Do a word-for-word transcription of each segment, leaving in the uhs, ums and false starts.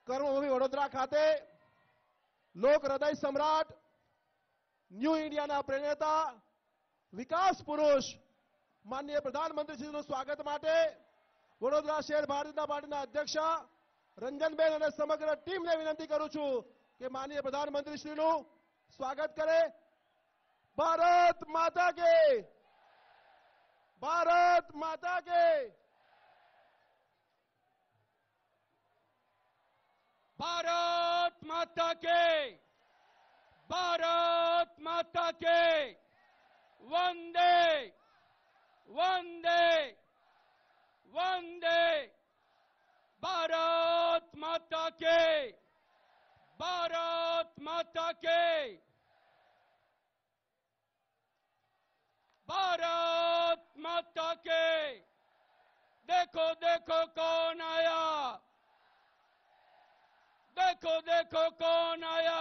કર્મભૂમિ વડોદરા ખાતે લોક હૃદય સમ્રાટ ન્યૂ ઇન્ડિયાના પ્રેરણા વિકાસ પુરુષ માનનીય પ્રધાનમંત્રીશ્રીનું સ્વાગત માટે વડોદરા શહેર ભારતીય જનતા પાર્ટીના અધ્યક્ષ રંજનબેન અને સમગ્ર ટીમને વિનંતી કરું છું કે માનનીય પ્રધાનમંત્રીશ્રીનું સ્વાગત કરે। ભારત માતા કે ભારત માતા કે भारत माता के भारत माता के वंदे वंदे वंदे भारत माता के भारत माता के भारत माता के। देखो देखो कौन आया, देखो देखो कौन आया,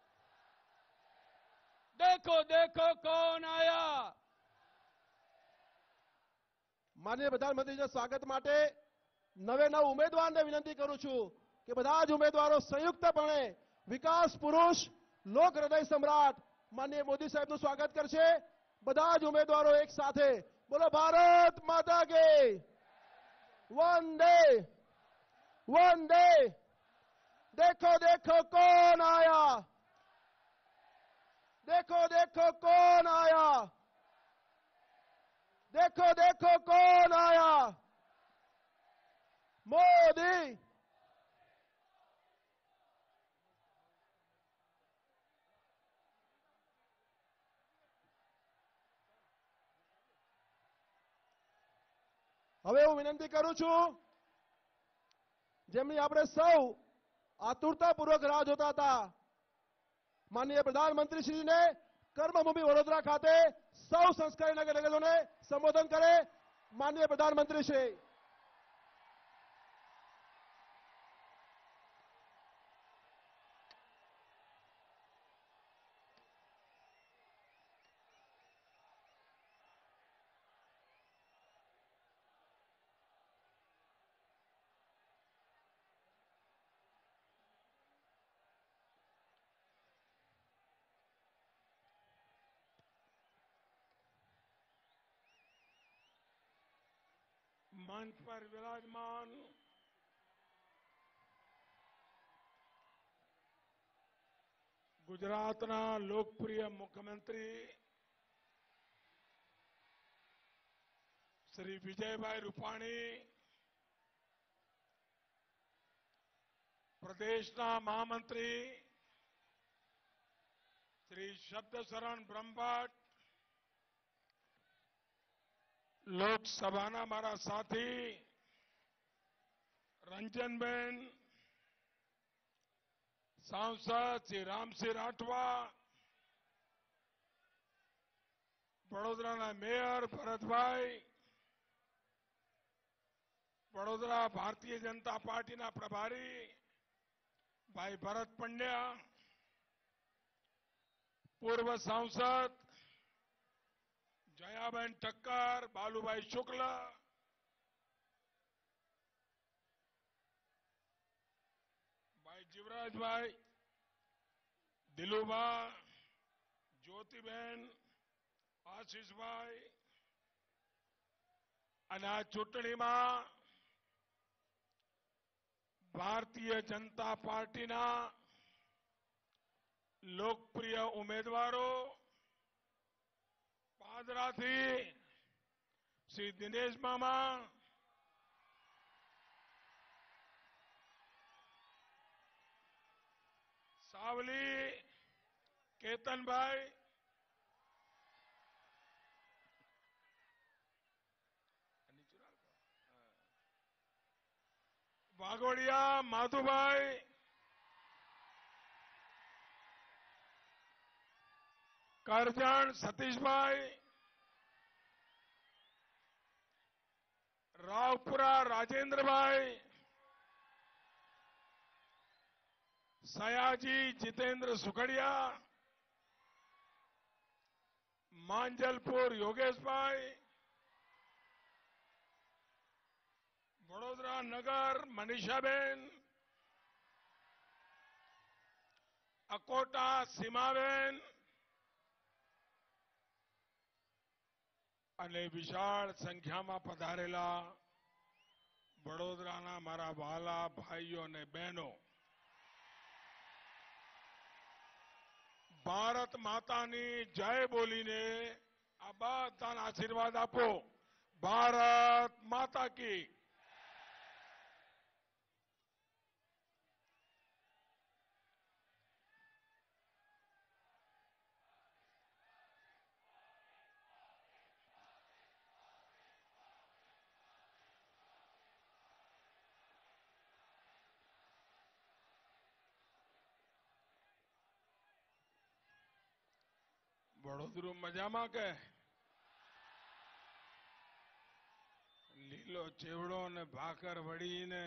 देखो देखो कौन आया। माननीय प्रधानमंत्रीના સ્વાગત માટે નવે નવ ઉમેદવારને વિનંતી કરું છું કે બધા જ ઉમેદવારો સંયુક્તપણે વિકાસ પુરુષ લોક હૃદય સમ્રાટ માનનીય મોદી સાહેબનું સ્વાગત કરશે। બધા જ ઉમેદવારો એક સાથે બોલો ભારત માતા કે વંદે વંદે। देखो देखो कौन आया, देखो देखो कौन आया, देखो देखो कौन आया, मोदी। હવે હું વિનંતી કરું છું જેમની આપણે સૌ આતુરતાપૂર્વક રાહ જોતા હતા માનનીય પ્રધાનમંત્રીશ્રીને કર્મભૂમિ વડોદરા ખાતે સૌ સંસ્કારી નગરજનોને સંબોધન કરે। માનનીય પ્રધાનમંત્રીશ્રી। मंच पर विराजमान गुजरातना लोकप्रिय मुख्यमंत्री श्री विजयभाई रूपाणी, प्रदेशना महामंत्री श्री शब्दशरण ब्रह्मभट्ट, लोकसभाना मारा साथी रंजनबेन, सांसद श्री रामसिंह राठवा, वडोदराना मेयर भरतभाई, वडोदरा भारतीय जनता पार्टीना प्रभारी भाई भरत पंड्या, पूर्व सांसद जयाबेन ठक्कर, बालूभाई शुक्ल, भाई जीवराज भाई, दिलूभा, ज्योतिबेन, आशीष भाई અને આ ચૂંટણીમાં ભારતીય જનતા પાર્ટીના લોકપ્રિય ઉમેદવારો પાદરાથી શ્રી દિનેશ મામા, સાવલી કેતન ભાઈ, વાઘોડિયા માધુભાઈ, કરજણ સતીશભાઈ, રાવપુરા રાજેન્દ્રભાઈ, સયાજી जितेंद्र सुखड़िया, માંજલપુર યોગેશભાઈ, વડોદરા નગર મનીષાબેન, અકોટા સીમાબેન અને વિશાળ સંખ્યામાં પધારેલા વડોદરાના મારા વહાલા ભાઈઓ અને બહેનો, ભારત માતાની જય બોલીને આ બધાને આશીર્વાદ આપો. ભારત માતા की. વડોદરું મજામાં કે? લીલો ચેવડો ને ભાકર વળીને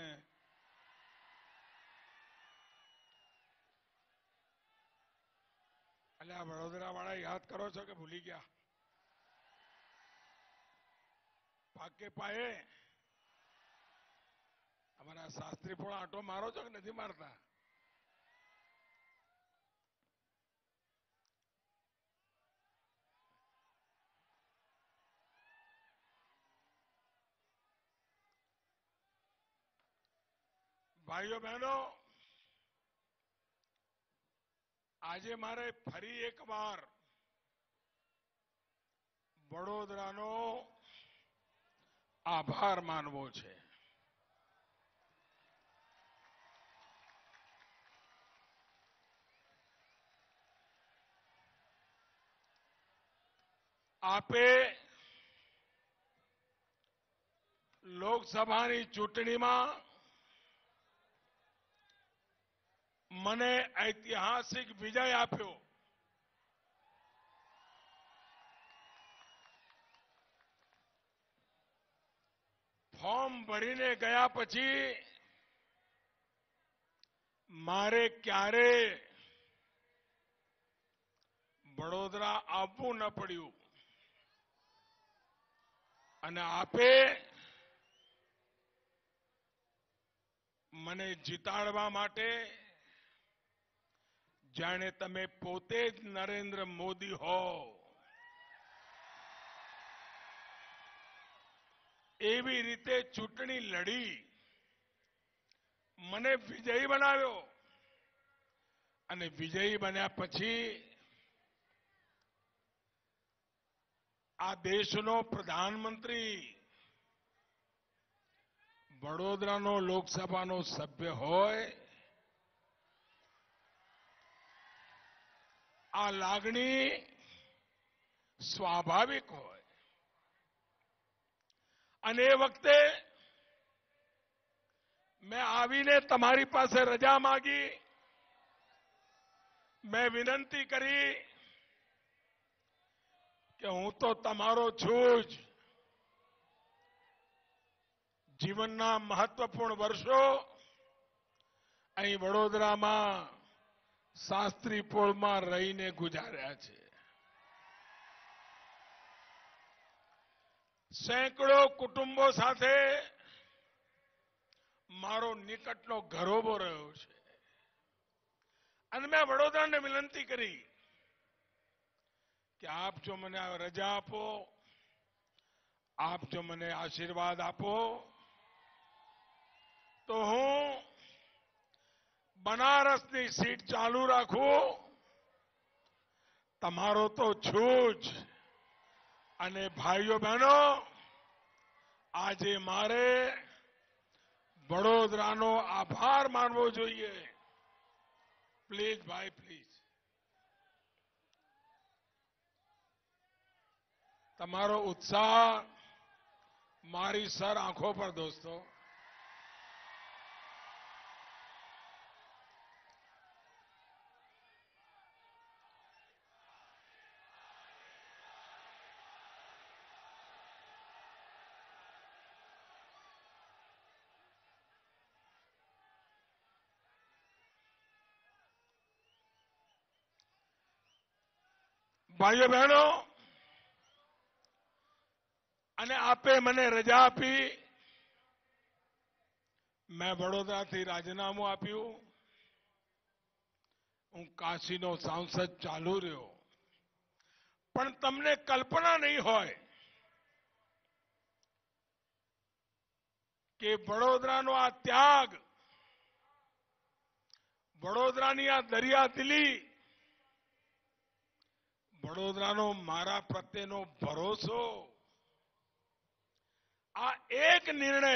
એટલે આ વડોદરા વાળા યાદ કરો છો કે ભૂલી ગયા? પાકે પાયે અમારા શાસ્ત્રી પણ આટો મારો છો કે નથી મારતા? ભાઈઓ બહેનો, આજે મારે ફરી એકવાર વડોદરાનો આભાર માનવો છે. આપે લોકસભાની ચૂંટણીમાં મને ઐતિહાસિક વિજય આપ્યો. ફોર્મ ભરીને ગયા પછી મારે ક્યારે વડોદરા આવવું ન પડ્યું અને આપે મને જીતાડવા માટે જાણે તમે પોતે જ નરેન્દ્ર મોદી હો એવી રીતે ચૂંટણી લડી મને વિજયી બનાવ્યો અને વિજયી બન્યા પછી આ દેશનો પ્રધાનમંત્રી વડોદરાનો લોકસભાનો સભ્ય હોય, આ લાગણી સ્વાભાવિક હોય. અને એ વખતે મેં આવીને તમારી પાસે રજા માંગી, મેં વિનંતી કરી કે હું તો તમારો છું જ. જીવનના મહત્વપૂર્ણ વર્ષો અહીં વડોદરામાં શાસ્ત્રી પોળમાં રહીને ગુજાર્યા છે. સેંકડો કુટુંબો સાથે મારો નિકટનો ઘરોબો રહ્યો છે અને મેં વડોદરાને વિનંતી કરી કે આપ જો મને રજા આપો, આપ જો મને આશીર્વાદ આપો તો હું બનારસની સીટ ચાલુ રાખું. તમારો તો છું જ. અને ભાઈઓ બહેનો, આજે મારે વડોદરાનો આભાર માનવો જોઈએ. પ્લીઝ ભાઈ, પ્લીઝ. તમારો ઉત્સાહ મારી સર આંખો પર દોસ્તો. ભાઈઓ બહેનો, અને આપે મને રજા આપી. મેં વડોદરાથી રાજીનામું આપ્યું હું કાશીનો સાંસદ ચાલુ રહ્યો, પણ તમને કલ્પના નહીં હોય કે વડોદરાનો આ ત્યાગ, વડોદરાની આ દરિયાદિલી, વડોદરાનો મારા પ્રત્યેનો ભરોસો, આ એક નિર્ણય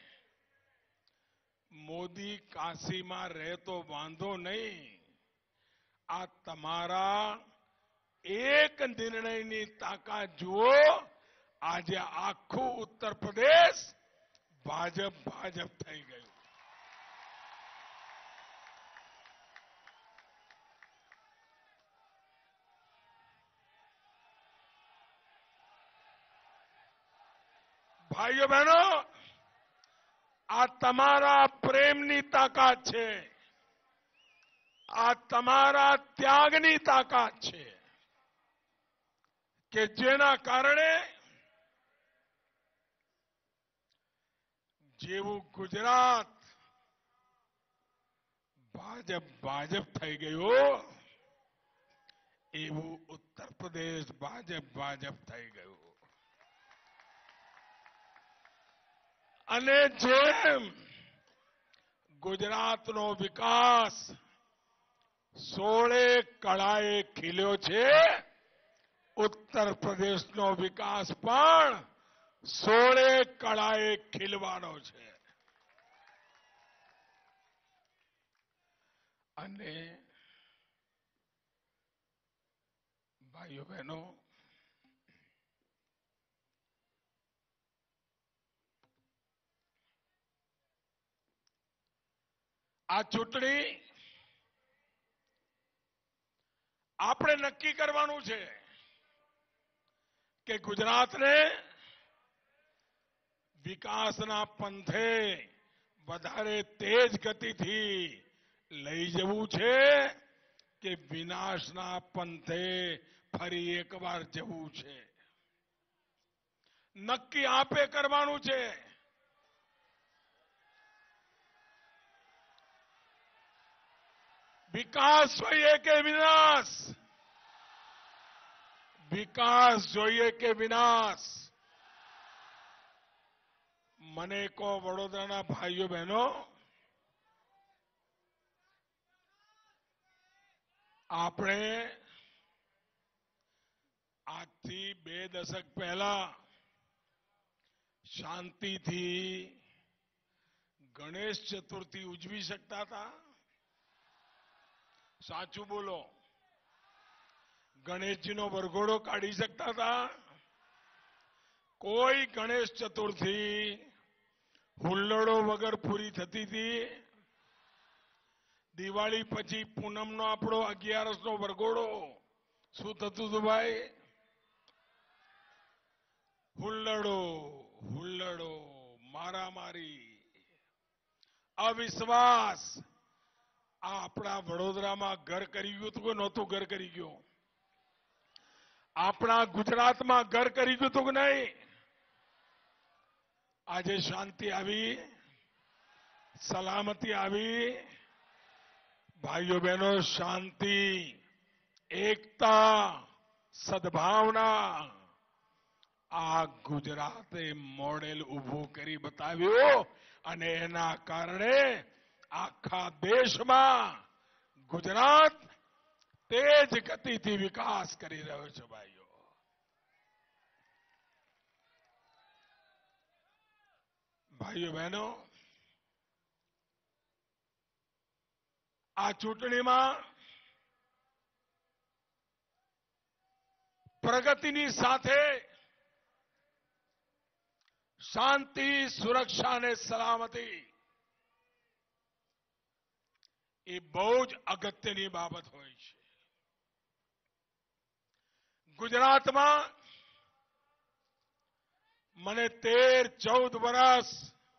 મોદી કાશીમાં રહે તો વાંધો નહીં, આ તમારા એક નિર્ણયની તાકાત જુઓ. આજે આખું ઉત્તર પ્રદેશ ભાજપ ભાજપ થઈ ગયું. ભાઈઓ બહેનો, આ તમારા પ્રેમની તાકાત છે, આ તમારા ત્યાગની તાકાત છે કે જેના કારણે જેવું ગુજરાત ભાજપ ભાજપ થઈ ગયું, એવું ઉત્તર પ્રદેશ ભાજપ ભાજપ થઈ ગયું. અને જેમ ગુજરાતનો વિકાસ સોળે કળાએ ખીલ્યો છે, ઉત્તર પ્રદેશનો વિકાસ પણ સોળે કળાએ ખીલવાનો છે. અને ભાઈઓ બહેનો, આ ચૂંટણી આપણે નક્કી કરવાનું છે કે ગુજરાતને વિકાસના પંથે વધારે તેજ ગતિથી લઈ જવું છે કે વિનાશના પંથે ફરી એકવાર જવું છે. નક્કી આપે કરવાનું છે. વિકાસ જોઈએ કે વિનાશ? વિકાસ જોઈએ કે વિનાશ? મને કહો વડોદરાના ભાઈઓ બહેનો, આપણે આજથી બે દશક પહેલા શાંતિથી ગણેશ ચતુર્થી ઉજવી શકતા હતા? સાચું બોલો. ગણેશજીનો વરઘોડો કાઢી શકતા હતા? કોઈ ગણેશ ચતુર્થી હુલ્લડો વગર પૂરી થતી હતી? દિવાળી પછી પૂનમનો આપણો અગિયારસનો વરઘોડો શું થતું હતું ભાઈ? હુલ્લડો, હુલ્લડો, મારામારી, અવિશ્વાસ. આ આપણા વડોદરામાં ઘર કરી ગયું હતું કે નહોતું ઘર કરી ગયું? આપણા ગુજરાતમાં ઘર કરી ગયું હતું કે નહીં? આજે શાંતિ આવી, સલામતી આવી. ભાઈઓ બહેનો, શાંતિ, એકતા, સદભાવના, આ ગુજરાતે મોડેલ ઉભું કરી બતાવ્યું. અને એના કારણે આખા દેશમાં ગુજરાત તેજ ગતિથી વિકાસ કરી રહ્યો છે. ભાઈઓ, ભાઈઓ બહેનો, આ ચૂંટણીમાં પ્રગતિની સાથે શાંતિ, સુરક્ષા અને સલામતી એ બહુ જ અગત્યની બાબત હોય છે. ગુજરાતમાં મને તેર ચૌદ વર્ષ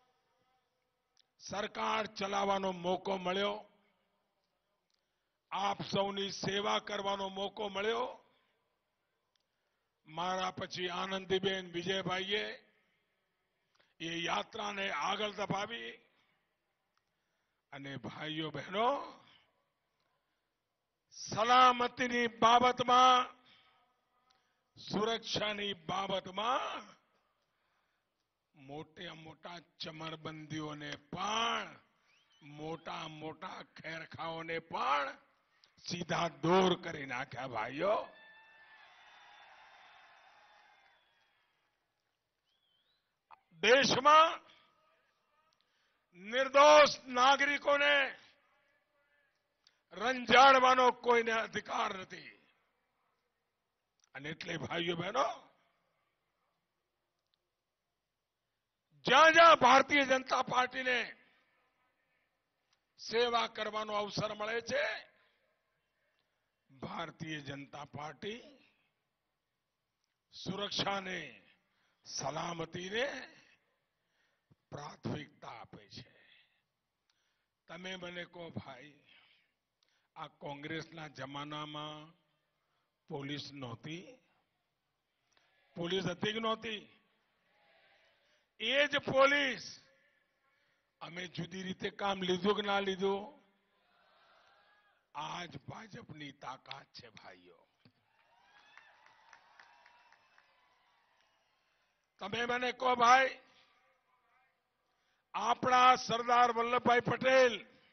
સરકાર ચલાવવાનો મોકો મળ્યો, આપ સૌની સેવા કરવાનો મોકો મળ્યો. મારા પછી આનંદીબેન વિજયભાઈએ એ યાત્રાને આગળ ધપાવી. અને ભાઈઓ બહેનો, સલામતીની બાબતમાં, સુરક્ષાની બાબતમાં મોટા મોટા ચમરબંધીઓને પણ, મોટા મોટા ખેરખાઓને પણ સીધા દૂર કરી નાખ્યા. ભાઈઓ, દેશમાં નિર્દોષ નાગરિકોને રંજાડવાનો કોઈને અધિકાર નથી. અને એટલે ભાઈઓ બહેનો, જ્યાં જ્યાં ભારતીય જનતા પાર્ટીને સેવા કરવાનો અવસર મળે છે, ભારતીય જનતા પાર્ટી સુરક્ષાને, સલામતીને પ્રાથમિકતા આપે છે. તમે મને કહો ભાઈ, આ કોંગ્રેસના જમાનામાં પોલીસ નહોતી? પોલીસ હતી કે નહોતી? એ જ પોલીસ અમે જુદી રીતે કામ લીધું કે ના લીધું? આજ ભાજપની તાકાત છે ભાઈઓ. તમે મને કહો ભાઈ, આપણા સરદાર વલ્લભભાઈ પટેલ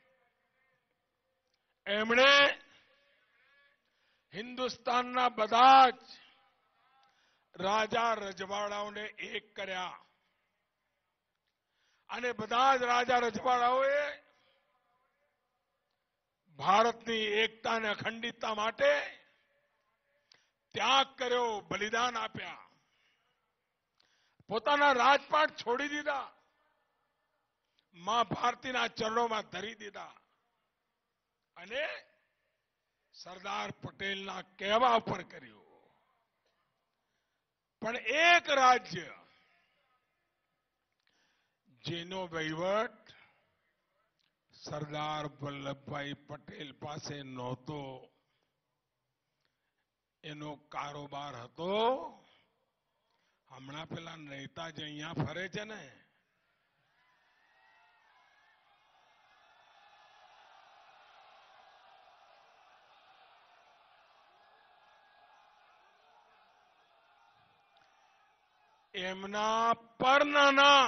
એમણે હિન્દુસ્તાનના બધા જ રાજા રજવાડાઓને એક કર્યા અને બધા જ રાજા રજવાડાઓએ ભારતની એકતા અને અખંડિતતા માટે ત્યાગ કર્યો, બલિદાન આપ્યા, પોતાના રાજપાટ છોડી દીધા, માં ભારતીના ચરણોમાં ધરી દીધા અને સરદાર પટેલના કહેવા પર કર્યું. પણ એક રાજ્ય જેનો વહીવટ સરદાર વલ્લભભાઈ પટેલ પાસે નહોતો, એનો કારોબાર હતો હમણાં પેલા નેતાજી અહીંયા ફરે છે ને, એમના પરનાના,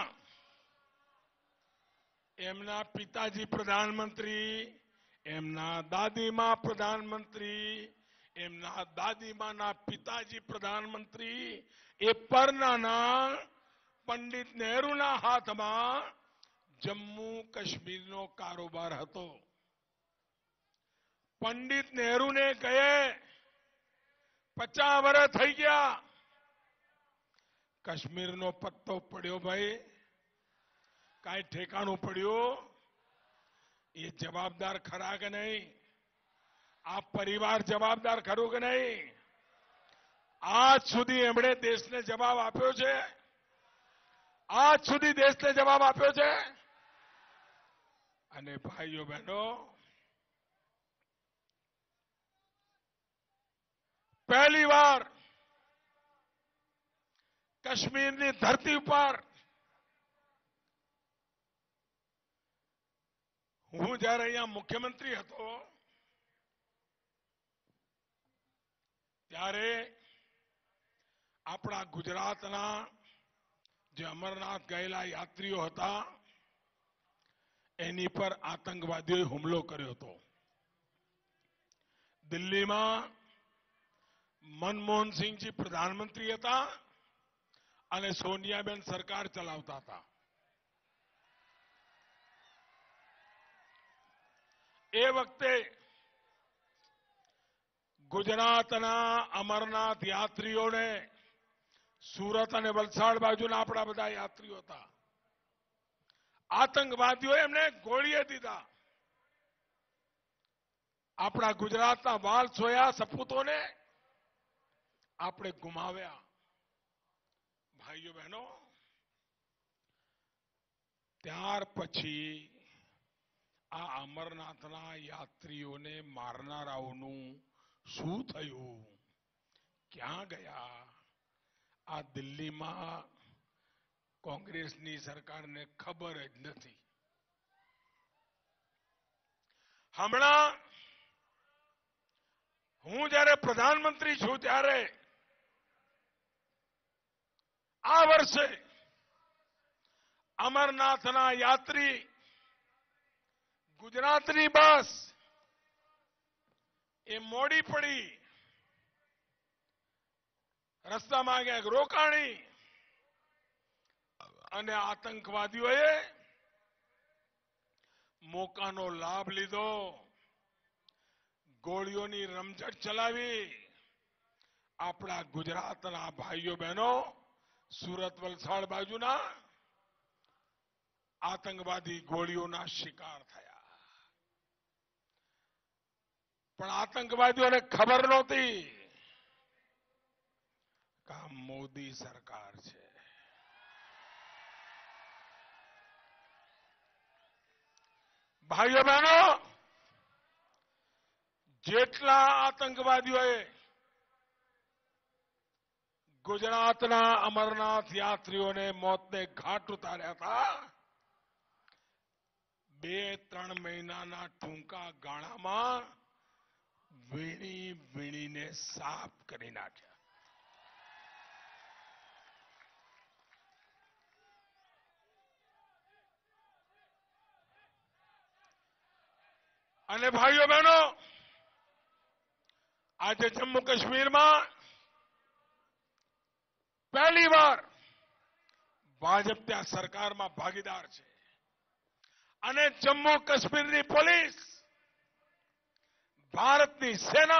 એમના પિતાજી પ્રધાનમંત્રી, એમના દાદીમા પ્રધાનમંત્રી, એમના દાદીમાના પિતાજી પ્રધાનમંત્રી, એ પરનાના પંડિત નહેરુના હાથમાં જમ્મુ કાશ્મીરનો કારોબાર હતો. પંડિત નહેરુને કહે પચાસ વર્ષ થઈ ગયા, કાશ્મીરનો પત્તો પડ્યો ભાઈ, કાંઈ ઠેકાણું પડ્યું? એ જવાબદાર ખરા કે નહીં? આ પરિવાર જવાબદાર ખરું કે નહીં? આજ સુધી એમણે દેશને જવાબ આપ્યો છે? આજ સુધી દેશને જવાબ આપ્યો છે? અને ભાઈઓ બહેનો, પહેલી વાર કાશ્મીરની ધરતી ઉપર હું જ્યારે અહીંયા મુખ્યમંત્રી હતો ત્યારે આપણા ગુજરાતના જે અમરનાથ ગયેલા યાત્રીઓ હતા એની પર આતંકવાદીઓએ હુમલો કર્યો હતો. દિલ્હીમાં મનમોહનસિંહજી પ્રધાનમંત્રી હતા અને સોનિયાબેન સરકાર ચલાવતા હતા. એ વખતે ગુજરાતના અમરનાથ યાત્રીઓને, સુરત અને વલસાડ બાજુના આપણા બધા યાત્રીઓ હતા, આતંકવાદીઓએ એમને ગોળીએ દીધા. આપણા ગુજરાતના વાલ સોયા સપૂતોને આપણે ગુમાવ્યા. ભાઈઓ બહેનો, ત્યાર પછી આ અમરનાથના યાત્રીઓને મારનારાઓનું શું થયું, ક્યાં ગયા? આ દિલ્હીમાં કોંગ્રેસની સરકારને ખબર જ નથી. હમણાં હું જ્યારે પ્રધાનમંત્રી છું ત્યારે આ વર્ષે અમરનાથના યાત્રી ગુજરાતની બસ એ મોડી પડી, રસ્તામાં ક્યાંક રોકાણી અને આતંકવાદીઓએ મોકાનો લાભ લીધો, ગોળીઓની રમઝટ ચલાવી આપણા ગુજરાતના ભાઈઓ બહેનો સુરત વલસાડ બાજુના આતંકવાદી ગોળીઓના શિકાર થયા. પણ આતંકવાદીઓને ખબર નહોતી કે આ મોદી સરકાર છે. ભાઈઓ બહેનો, જેટલા આતંકવાદીઓએ ગુજરાતના અમરનાથ યાત્રીઓને મોતને ઘાટ ઉતાર્યા હતા, બે ત્રણ મહિનાના ટૂંકા ગાળામાં વીણી વીણીને સાફ કરી નાખ્યા. અને ભાઈઓ બહેનો, આજે જમ્મુ કાશ્મીરમાં પહેલી વાર ભાજપ ત્યાં સરકારમાં ભાગીદાર છે અને જમ્મુ કાશ્મીરની પોલીસ, ભારતની સેના,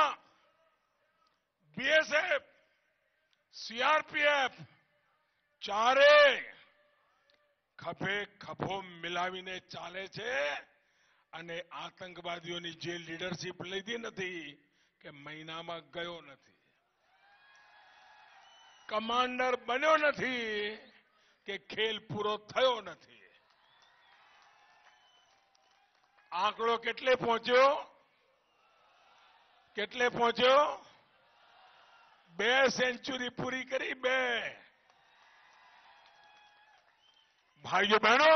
બીએસએફ, સીઆરપીએફ ચારે ખભે ખભો મિલાવીને ચાલે છે અને આતંકવાદીઓની જે લીડરશીપ લીધી નથી કે મહિનામાં ગયો નથી, કમાન્ડર બન્યો નથી કે ખેલ પૂરો થયો નથી. આંકડો કેટલે પહોંચ્યો? કેટલે પહોંચ્યો? બે સેન્ચુરી પૂરી કરી. બે. भाइयों बहनों,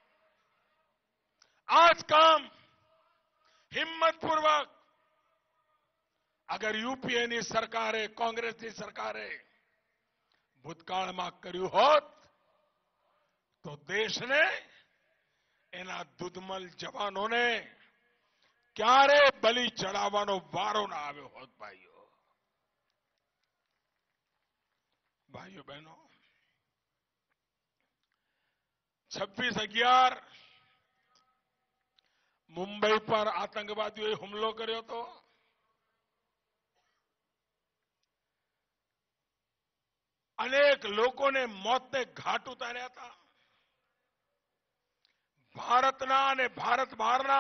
आज काम हिम्मतपूर्वक अगर यूपीए ની સરકારે, કોંગ્રેસની સરકારે ભૂતકાળમાં કર્યું હોત તો દેશને, એના દુધમલ જવાનોને ક્યારે બલિ ચડાવવાનો વારો ના આવ્યો હોત. ભાઈઓ ભાઈઓ બહેનો, छब्बीस अगियार मुंबई पर आतंकवादियों हुमलो કર્યો હતો. अनेक લોકોને મોતને ઘાટ ઉતાર્યા હતા. ભારતના અને ભારત બહારના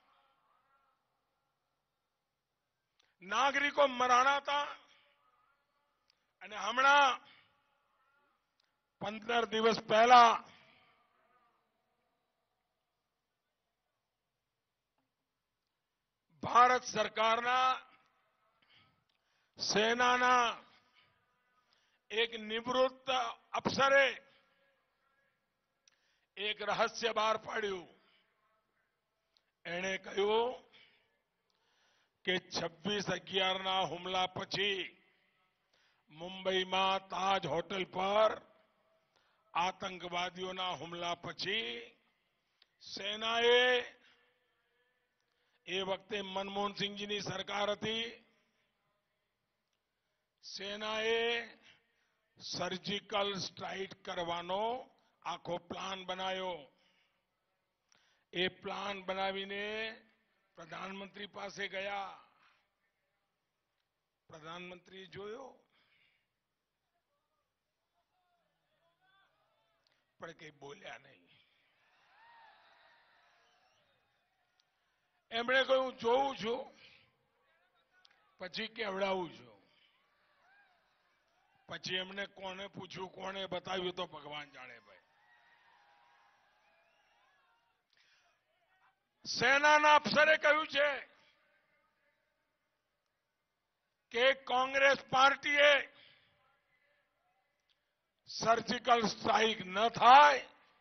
નાગરિકો મરાણા હતા. અને હમણાં પંદર દિવસ પહેલા भारत सरकारना सेनाना एक निवृत्त अफसरे एक रहस्य बहार पाड्યું. एणे કહ્યું કે छब्बीस अगियार ना હુમલા પછી મુંબઈમાં તાજ હોટલ પર આતંકવાદીઓના હુમલા પછી સેનાએ, એ વખતે મનમોહન સિંહજીની સરકાર હતી, સેનાએ સર્જિકલ સ્ટ્રાઇક કરવાનો આખો પ્લાન બનાવ્યો. એ પ્લાન બનાવીને પ્રધાનમંત્રી પાસે ગયા. પ્રધાનમંત્રીએ જોયો પણ કંઈ બોલ્યા નહીં. એમણે કહ્યું જોઉં છું, પછી કેવડાવું છું. પછી એમને કોને પૂછ્યું, કોને બતાવ્યું તો ભગવાન જાણે. ભાઈ, સેનાના અફસરે કહ્યું છે કે કોંગ્રેસ પાર્ટીએ સર્જિકલ સ્ટ્રાઇક ન થાય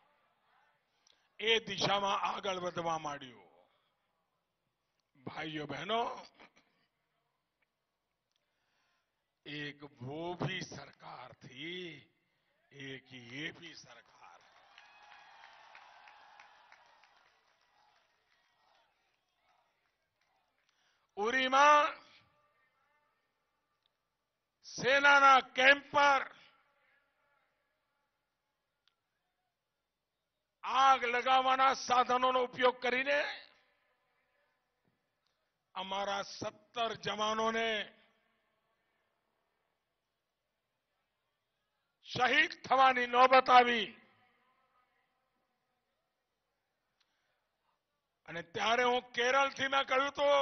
એ દિશામાં આગળ વધવા માંડ્યું. भाइयों बहनों, एक वो भी सरकार थी, एक ये भी सरकार है। ઉરીમાં સેનાના કેમ્પ પર આગ લગાવવાના સાધનોનો ઉપયોગ કરીને અમારા સત્તર જવાનોને શહીદ થવાની નોબત આવી અને ત્યારે હું કેરળથી મેં કહ્યું તો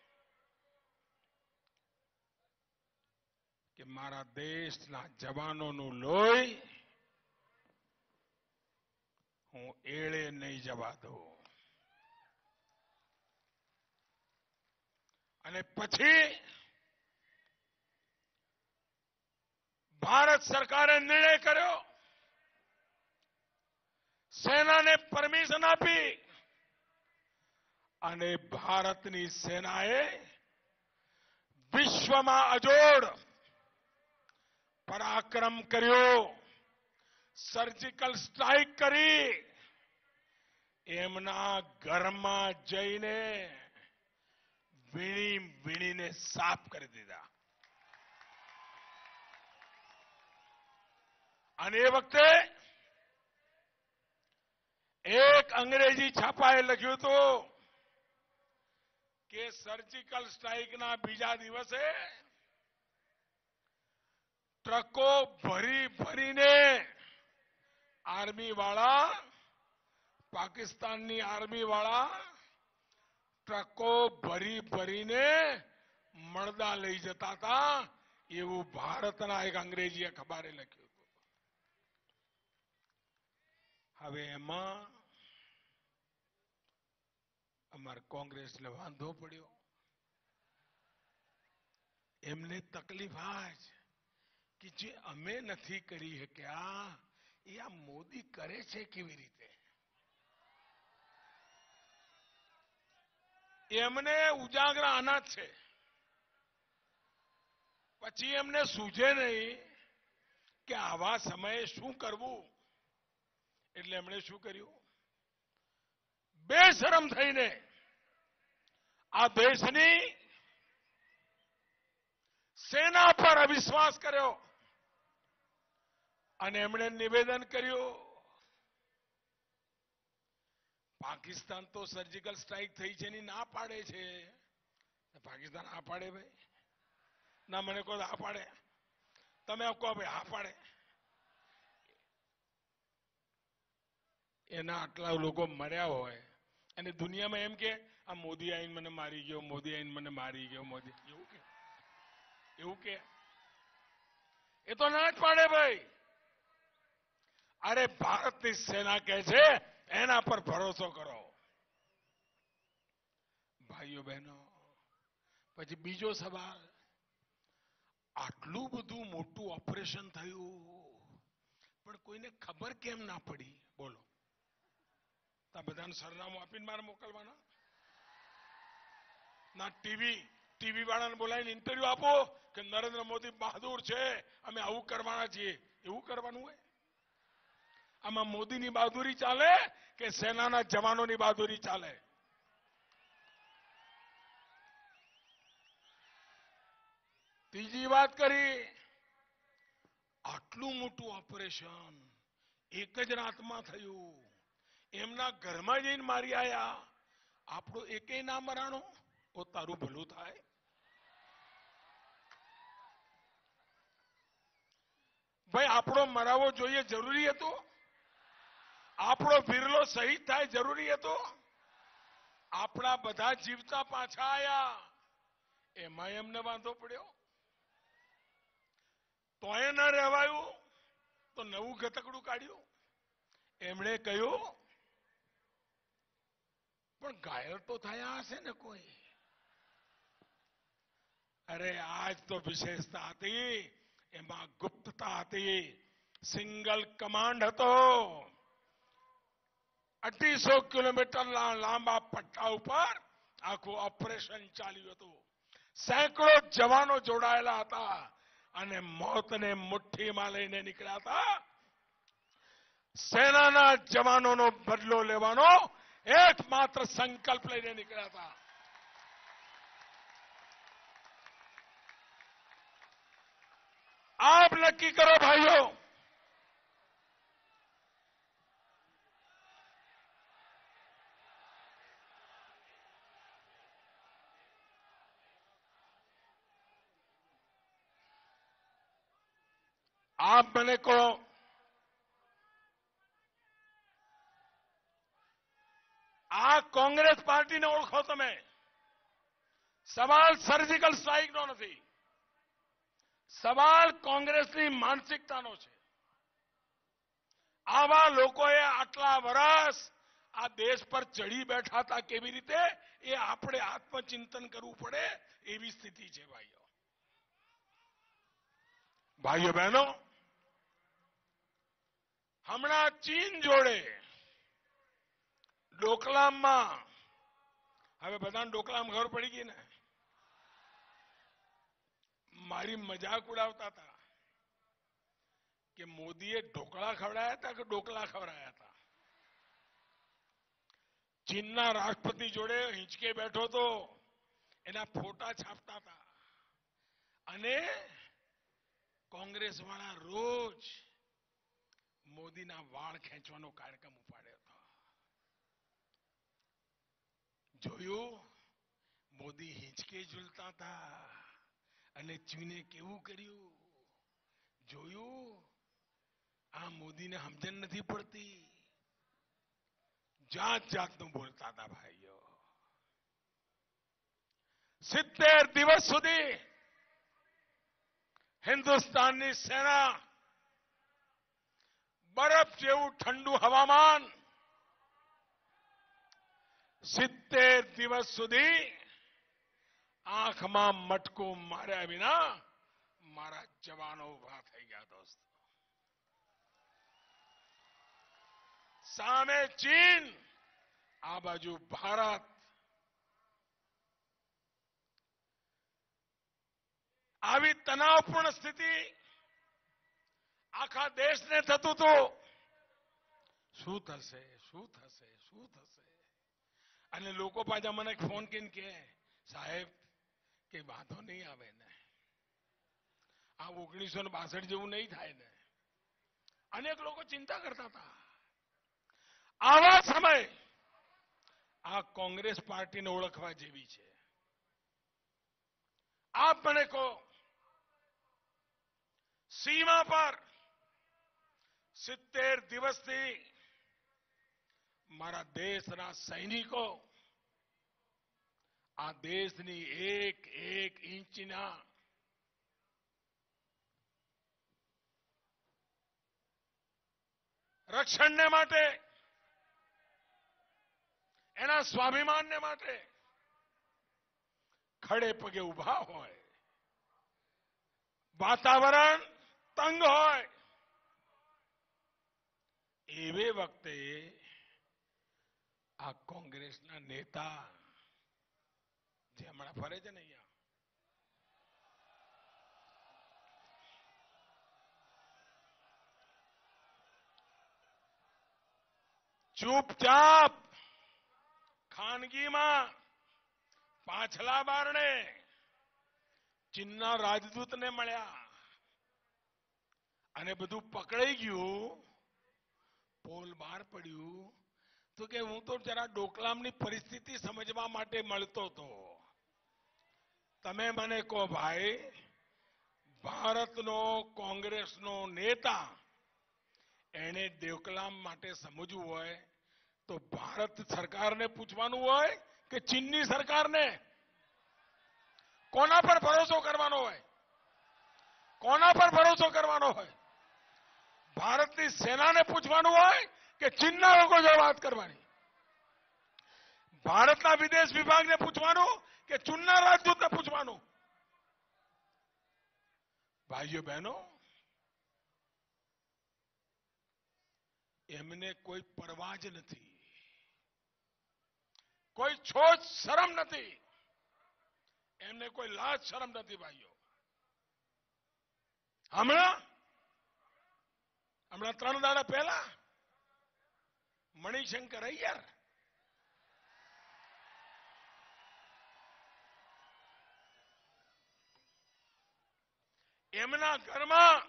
કે મારા દેશના જવાનોનું લોહી હું એળે નહીં જવા દઉં. અને પછી ભારત સરકારે નિર્ણય કર્યો, સેનાને પરમિશન આપી અને ભારતની સેનાએ વિશ્વમાં અજોડ પરાક્રમ કર્યો, સર્જિકલ સ્ટ્રાઇક કરી એમના ઘરમાં જઈને વીણી વીણીને સાફ કરી દીધા. અને એ વખતે એક અંગ્રેજી છાપાએ લખ્યું હતું કે સર્જિકલ સ્ટ્રાઇકના બીજા દિવસે ટ્રકો ભરી ભરીને આર્મી વાળા, પાકિસ્તાનની આર્મી વાળા ટ્રકો ભરી ભરીને મળદા લઈ જતા હતા, એવું ભારતના એક અંગ્રેજી અખબારે લખ્યું હતું. હવે એમાં અમારા કોંગ્રેસને વાંધો પડ્યો. એમને તકલીફ આ જ કે જે અમે નથી કરી શક્યા એ આ મોદી કરે છે કેવી રીતે. એમને ઉજાગરા આના જ છે. પછી એમને સૂઝે નહીં કે આવા સમયે શું કરવું, એટલે એમણે શું કર્યું, બેશરમ થઈને આ દેશની સેના પર અવિશ્વાસ કર્યો અને એમણે નિવેદન કર્યું. પાકિસ્તાન તો સર્જિકલ સ્ટ્રાઇક થઈ છે એની ના પાડે છે. પાકિસ્તાન આ પાડે ભાઈ? ના, મને કહો આ પાડે, તમે કહો ભાઈ આ પાડે. એના આટલા લોકો મર્યા હોય અને દુનિયામાં એમ કે આ મોદી આઈને મને મારી ગયો, મોદી આઈને મને મારી ગયો, મોદી એવું કે એવું કે એ તો ના જ પાડે ભાઈ. અરે ભારતની સેના કહે છે એના પર ભરોસો કરો. ભાઈઓ બહેનો, પછી બીજો સવાલ, આટલું બધું મોટું ઓપરેશન થયું પણ કોઈને ખબર કેમ ના પડી? બોલો. તા બધાને સરનામું આપીને મારે મોકલવાના? ના, ટીવી ટીવી વાળાને બોલાવીને ઇન્ટરવ્યુ આપો કે નરેન્દ્ર મોદી બહાદુર છે, અમે આવું કરવાના છીએ, એવું કરવાનું હોય? આમાં મોદીની બહાદુરી ચાલે કે સેનાના જવાનોની બહાદુરી ચાલે? ત્રીજી વાત કરી, આટલું મોટું ઓપરેશન એક જ રાતમાં થયું, એમના ઘરમાં જઈને મારી આયા, આપણો એકેય ના મરાણો? ઓ તારું ભલું થાય. ભાઈ આપણો મરાવો જોઈએ જરૂરી હતો? આપણો વિરલો શહીદ થાય જરૂરી હતો? આપણા બધા જીવતા પાછા આયા, એમાં એમને વાંધો પડ્યો? તોય ન રહેવાયું તો નવું ગતકડું કાઢ્યું. એમણે કહ્યું પણ ઘાયલ તો થયા હશે ને કોઈ? અરે આજ તો વિશેષતા હતી, એમાં ગુપ્તતા હતી. સિંગલ કમાન્ડ હતો. અઢીસો કિલોમીટર લાંબા પટ્ટા ઉપર આખું ઓપરેશન ચાલ્યું હતું. સેંકડો જવાનો જોડાયેલા હતા અને મોતને મુઠ્ઠીમાં લઈને નીકળ્યા હતા. સેનાના જવાનોનો બદલો લેવાનો એકમાત્ર સંકલ્પ લઈને નીકળ્યા હતા. આપ નક્કી કરો ભાઈઓ, आप मैंने को આ કોંગ્રેસ પાર્ટીને ઓળખો તમે. સવાલ સર્જિકલ સ્ટ્રાઇકનો નથી, સવાલ કોંગ્રેસની માનસિકતાનો છે. આવા લોકોએ આટલા વર્ષ આ દેશ પર ચડી બેઠા હતા કેવી રીતે, એ આપણે આત્મચિંતન કરવું પડે એવી સ્થિતિ છે ભાઈઓ. ભાઈઓ બહેનો, હમણાં ચીન જોડે ડોકલામમાં, હવે બધાને ડોકલામ ખબર પડી ગઈ ને, મારી મજાક ઉડાવતા હતા કે મોદીએ ઢોકળા ખવડાયા હતા કે ડોકલા ખવડાયા હતા. ચીનના રાષ્ટ્રપતિ જોડે હિંચકે બેઠો તો એના ફોટા છાપતા હતા અને કોંગ્રેસ વાળા રોજ મોદીના વાળ ખેંચવાનો કાર્યક્રમ ઉપાડ્યો હતો. જોયું, મોદી હિંચકે ઝૂલતા હતા અને ચીને કેવું કર્યું. જોયું, આ મોદીને સમજણ નથી પડતી. જાત જાતનું બોલતા હતા ભાઈઓ. સિત્તેર દિવસ સુધી હિન્દુસ્તાનની સેના બરફ જેવું ઠંડુ હવામાન, સિત્તેર દિવસ સુધી આંખમાં મટકું માર્યા વિના મારા જવાનો ઉભા થઈ ગયા. દોસ્તો, સામે ચીન, આ બાજુ ભારત. આવી તણાવપૂર્ણ સ્થિતિ આખા દેશને થતું હતું. શું થશે, શું થશે, શું થશે? અને લોકો પાછા મને ફોન કરીને કહે, સાહેબ કે વાંધો નહીં આવે ને, આ ઓગણીસો ને બાસઠ જેવું નહીં થાય ને. અનેક લોકો ચિંતા કરતા હતા. આવા સમય આ કોંગ્રેસ પાર્ટીને ઓળખવા જેવી છે. આપ મને કહો, સીમા પર સિત્તેર દિવસથી મારા દેશના સૈનિકો આ દેશની એક એક ઇંચના રક્ષણને માટે, એના સ્વાભિમાનને માટે ખડે પગે ઉભા હોય. વાતાવરણ તંગ હોય એવે વખતે આ કોંગ્રેસના નેતા જે હમણાં ફરે છે ને અહીંયા, ચૂપચાપ ખાનગીમાં પાછલા બારણે ચીનના રાજદૂતને મળ્યા અને બધું પકડાઈ ગયું. પોલ બહાર પડ્યું તો કે હું તો જરા ડોકલામની પરિસ્થિતિ સમજવા માટે મળતો હતો. તમે મને કહો ભાઈ, ભારતનો કોંગ્રેસનો નેતા એને ડોકલામ માટે સમજવું હોય તો ભારત સરકારને પૂછવાનું હોય કે ચીનની સરકારને? કોના પર ભરોસો કરવાનો હોય? કોના પર ભરોસો કરવાનો હોય? ભારતની સેનાને પૂછવાનું હોય કે ચીનના લોકો જો વાત કરવાની? ભારતના વિદેશ વિભાગને પૂછવાનું કે ચીનના રાજદૂતને પૂછવાનું? ભાઈઓ બહેનો, એમને કોઈ પરવા જ નથી, કોઈ છોછ શરમ નથી, એમને કોઈ લાજ શરમ નથી. ભાઈઓ, હમણાં હમણાં ત્રણ દાડા પહેલા મણિશંકર અય્યર એમના ઘરમાં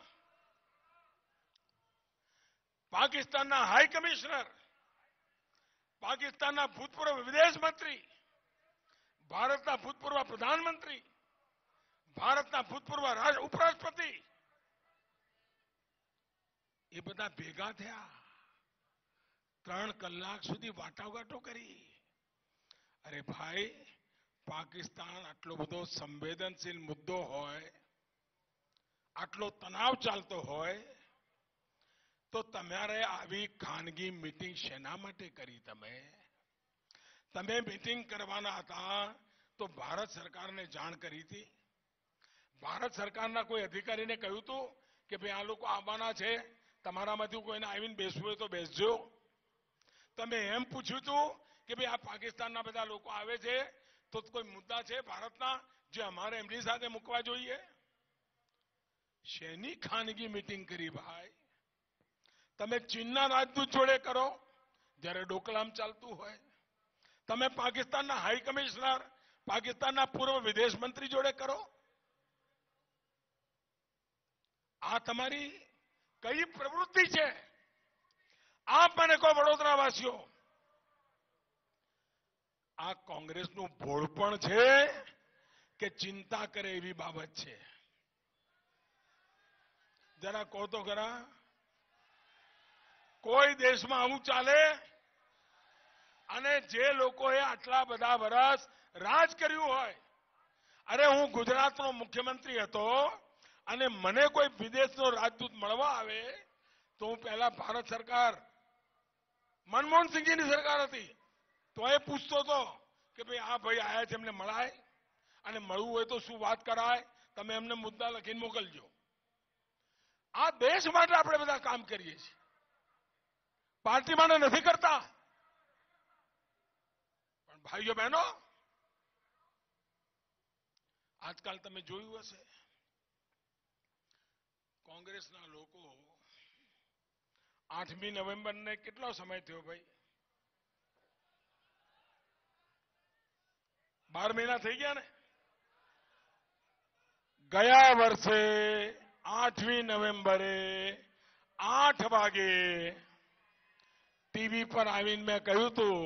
પાકિસ્તાનના હાઈ કમિશનર, પાકિસ્તાનના ભૂતપૂર્વ વિદેશ મંત્રી, ભારતના ભૂતપૂર્વ પ્રધાનમંત્રી, ભારતના ભૂતપૂર્વ ઉપરાષ્ટ્રપતિ એ બધા ભેગા થયા. ત્રણ કલાક સુધી વાટાઘાટો કરી. અરે ભાઈ, પાકિસ્તાન આટલો બધો સંવેદનશીલ મુદ્દો હોય, આટલો તણાવ ચાલતો હોય, તો તમારે આવી ખાનગી મીટિંગ શેના માટે કરી? તમે તમે મીટિંગ કરવાના હતા તો ભારત સરકારને જાણ કરી હતી? ભારત સરકારના કોઈ અધિકારીને કહ્યું હતું કે ભાઈ આ લોકો આવવાના છે, તમારામાંથી કોઈને આવીને બેસવું હોય તો બેસજો? તમે એમ પૂછ્યું હતું કે ભાઈ આ પાકિસ્તાનના બધા લોકો આવે છે તો કોઈ મુદ્દા છે ભારતના જે અમારે એમની સાથે મૂકવા જોઈએ? શેની ખાનગી મીટિંગ કરી ભાઈ? તમે ચીનના રાજદૂત જોડે કરો જ્યારે ડોકલામ ચાલતું હોય. તમે પાકિસ્તાનના હાઈ કમિશનર, પાકિસ્તાનના પૂર્વ વિદેશ મંત્રી જોડે કરો. આ તમારી કઈ પ્રવૃત્તિ છે? આપ મને કહો વડોદરાવાસીઓ, આ કોંગ્રેસનું ભોળપણ છે કે ચિંતા કરે એવી બાબત છે? જરા કહો તો ખરા. કોઈ દેશમાં આવું ચાલે? અને જે લોકોએ આટલા બધા વર્ષ રાજ કર્યું હોય, અરે હું ગુજરાતનો મુખ્યમંત્રી હતો અને મને કોઈ વિદેશનો રાજદૂત મળવા આવે તો હું પહેલા ભારત સરકાર, મનમોહનસિંહજીની સરકાર હતી, તો એ પૂછતો હતો કે ભાઈ આ ભાઈ આયા છે, એમને મળાય, અને મળવું હોય તો શું વાત કરાય, તમે એમને મુદ્દા લખીને મોકલજો. આ દેશ માટે આપણે બધા કામ કરીએ છીએ, પાર્ટી માટે નથી કરતા. પણ ભાઈઓ બહેનો, આજકાલ તમે જોયું હશે કોંગ્રેસના લોકો આઠમી નવેમ્બરને કેટલો સમય થયો ભાઈ? બાર મહિના થઈ ગયા ને? ગયા વર્ષે આઠમી નવેમ્બરે આઠ વાગે ટીવી પર આવીને મેં કહ્યું હતું,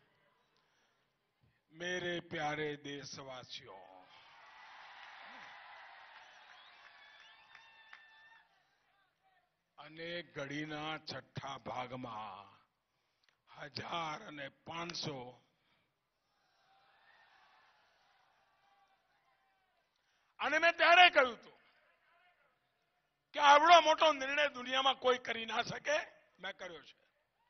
મેરે પ્યારે દેશવાસીઓ, અને ઘડીના છઠ્ઠા ભાગમાં હજાર અને પાંચસો અને મેં ત્યારે કહ્યું હતું કે આવડો મોટો નિર્ણય દુનિયામાં કોઈ કરી ના શકે, મેં કર્યો છે.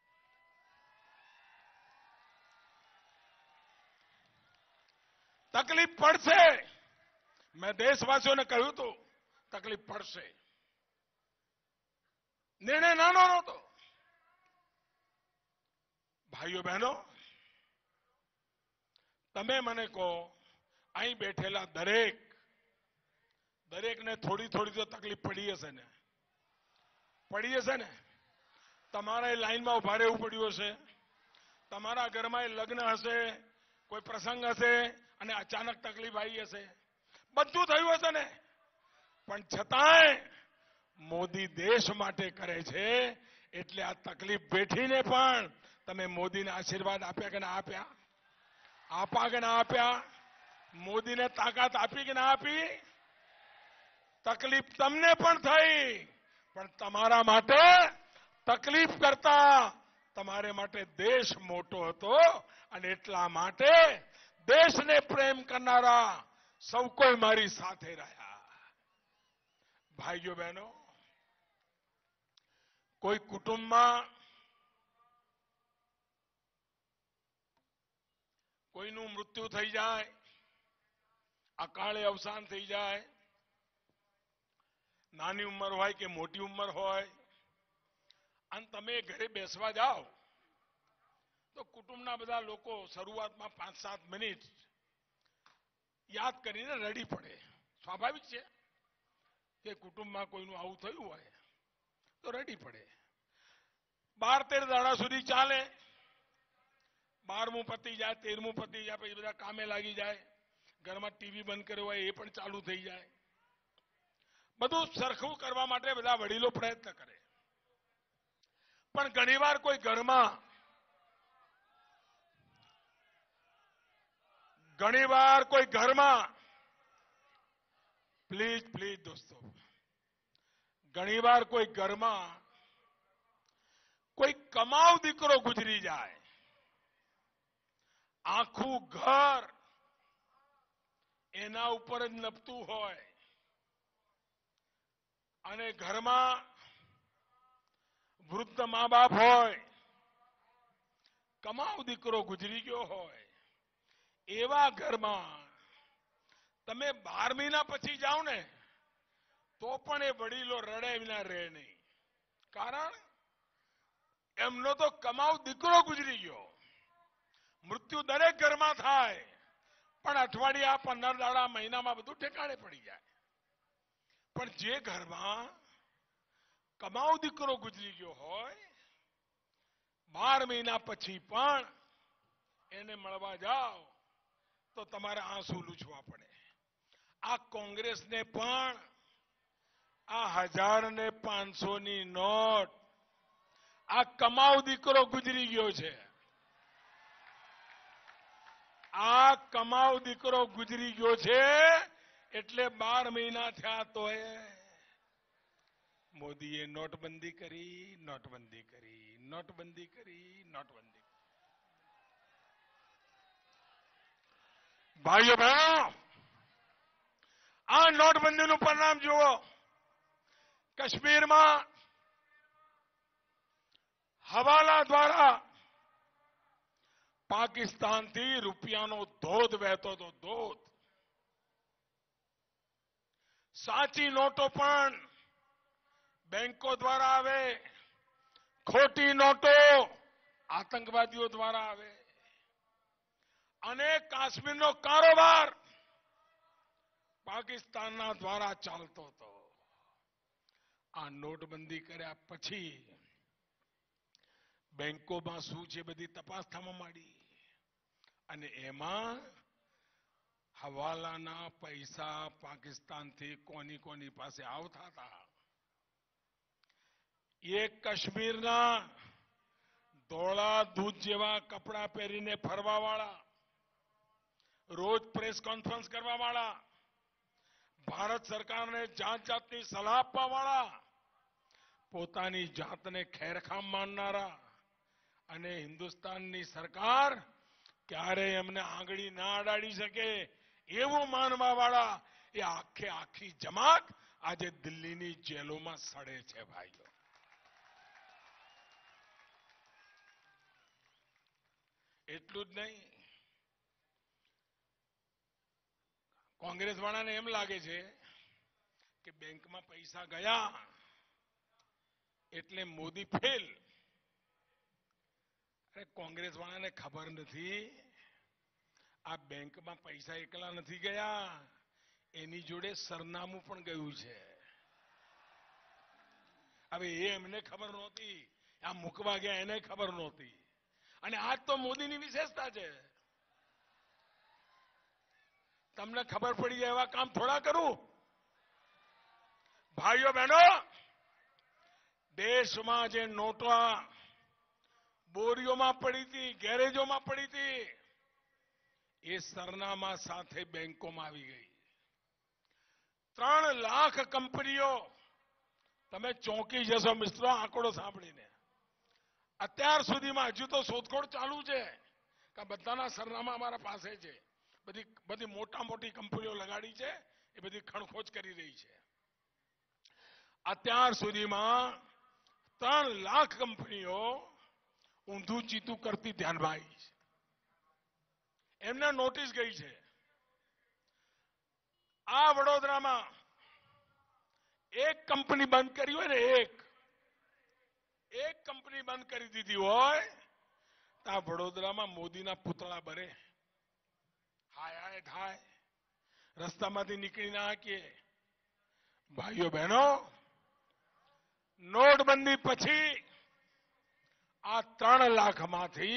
તકલીફ પડશે, મેં દેશવાસીઓને કહ્યું હતું તકલીફ પડશે. નિર્ણય નાનો નહોતો. ભાઈઓ બહેનો, તમે મને કહો, અહીં બેઠેલા દરેક દરેકને થોડી થોડી તો તકલીફ પડી હશે ને? પડી હશે ને? તમારા લાઈનમાં ઉભા રહેવું પડ્યું હશે, તમારા ઘરમાં લગ્ન હશે, કોઈ પ્રસંગ હશે અને અચાનક તકલીફ આવી હશે, બધું થયું હશે ને? પણ છતાંય મોદી દેશ માટે કરે છે એટલે આ તકલીફ વેઠીને પણ તમે મોદીને આશીર્વાદ આપ્યા કે ના આપ્યા? આપા કે ના આપ્યા? મોદીને તાકાત આપી કે ના આપી? તકલીફ તમને પણ થઈ, પણ તમારા માટે તકલીફ કરતા તમારે માટે દેશ મોટો હતો, અને એટલા માટે દેશને પ્રેમ કરનારા સૌ કોઈ મારી સાથે રહ્યા. ભાઈઓ બહેનો, કોઈ કુટુંબમાં કોઈનું મૃત્યુ થઈ જાય, અકાળે અવસાન થઈ જાય, નાની ઉંમર હોય કે મોટી ઉંમર હોય, અને તમે ઘરે બેસવા જાઓ તો કુટુંબના બધા લોકો શરૂઆતમાં પાંચ સાત મિનિટ યાદ કરીને રડી પડે. સ્વાભાવિક છે, કે કુટુંબમાં કોઈનું આવું થયું હોય તો રડી પડે. બાર તેર દાડા સુધી ચાલે. બારમું પતી જાય, તેરમું પતી જાય, પછી બધા કામે લાગી જાય. ઘરમાં ટીવી બંધ કર્યો હોય એ પણ ચાલુ થઈ જાય. બધું સરખું કરવા માટે બધા વડીલો પ્રયત્ન કરે. પણ ઘણીવાર કોઈ ઘરમાં ઘણીવાર કોઈ ઘરમાં પ્લીઝ પ્લીઝ દોસ્તો, ઘણીવાર કોઈ ઘરમાં કોઈ કમાવ દીકરો ગુજરી જાય, આખું ઘર એના ઉપર જ નપતું હોય અને ઘરમાં વૃદ્ધ મા બાપ હોય, કમાવ દીકરો ગુજરી ગયો હોય, એવા ઘરમાં તમે બાર મહિના પછી જાઓ ને તો પણ એ વડીલો રડે વિના રહે નહીં. કારણ એમનો તો કમાવ દીકરો ગુજરી ગયો. મૃત્યુ દરેક ઘરમાં થાય, પણ અઠવાડિયા પંદર દાડા મહિનામાં બધું ઠેકાણે પડી જાય. પણ જે ઘરમાં કમાવ દીકરો ગુજરી ગયો હોય, બાર મહિના પછી પણ એને મળવા જાઓ તો તમારે આંસુ લૂછવા પડે. આ કોંગ્રેસને પણ આ હજાર ને પાંચસો ની નોટ આ કમાવ દીકરો ગુજરી ગયો છે. આ કમાવ દીકરો ગુજરી ગયો છે એટલે બાર મહિના થયા તો એ મોદીએ નોટબંધી કરી, નોટબંધી કરી, નોટબંધી કરી, નોટબંધી. ભાઈઓ બહેનો, આ નોટબંધીનું પરિણામ જુઓ. કાશ્મીરમાં હવાલા દ્વારા પાકિસ્તાનથી રૂપિયાનો ધોધ વહેતો હતો, ધોધ. સાચી નોટો પણ બેંકો દ્વારા આવે, ખોટી નોટો આતંકવાદીઓ દ્વારા આવે અને કાશ્મીરનો કારોબાર પાકિસ્તાનના દ્વારા ચાલતો હતો. આ નોટબંધી કર્યા પછી બેંકોમાં શું છે બધી તપાસ થવા માંડી અને એમાં હવાલાના પૈસા પાકિસ્તાનથી કોની કોની પાસે આવતા હતા. એક કાશ્મીરના ધોળા દૂધ જેવા કપડા પહેરીને ફરવા વાળા, રોજ પ્રેસ કોન્ફરન્સ કરવા વાળા, ભારત સરકારને જાત જાતની સલાહ આપવા વાળા, પોતાની જાતને ખેરખામ માનનારા અને હિન્દુસ્તાનની સરકાર ક્યારેય એમને આંગળી ના અડાડી શકે એવું માનવા વાળા એ આખે આખી જમાત આજે દિલ્હીની જેલોમાં સડે છે. ભાઈઓ, એટલું જ નહીં, કોંગ્રેસ વાળાને એમ લાગે છે કે બેંકમાં પૈસા ગયા એટલે મોદી ફેલ. અરે કોંગ્રેસ વાળાને ખબર નથી આ બેંકમાં પૈસા એકલા નથી ગયા, એની જોડે સરનામું પણ ગયું છે. હવે એ એમને ખબર નહોતી, આ મૂકવા ગયા એને ખબર નહોતી. અને આજ તો મોદીની વિશેષતા છે. તમને ખબર પડી જાય એવા કામ થોડા કરું. ભાઈઓ બહેનો, દેશમાં જે નોટો બોરીઓમાં પડી હતી, ગેરેજોમાં પડી હતી, એ સરનામા સાથે બેંકોમાં આવી ગઈ. ત્રણ લાખ કંપનીઓ, તમે ચોંકી જશો મિત્રો આંકડો સાંભળીને. અત્યાર સુધીમાં હજુ તો શોધખોળ ચાલુ છે કે બધાના સરનામા અમારા પાસે છે. બધી બધી મોટા મોટી કંપનીઓ લગાડી છે, એ બધી ખણખોજ કરી રહી છે. અત્યાર સુધીમાં ત્રણ લાખ કંપનીઓ ઊંધું ચીતું કરતી ધ્યાનમાં આવી છે. એમને નોટિસ ગઈ છે. આ વડોદરામાં એક કંપની બંધ કરી હોય ને, એક એક કંપની બંધ કરી દીધી હોય તો આ વડોદરામાં મોદીના પુતળા બને, હાય હાય થાય, રસ્તામાંથી નીકળી ના શકીએ. ભાઈઓ બહેનો, નોટબંધી પછી આ ત્રણ લાખમાંથી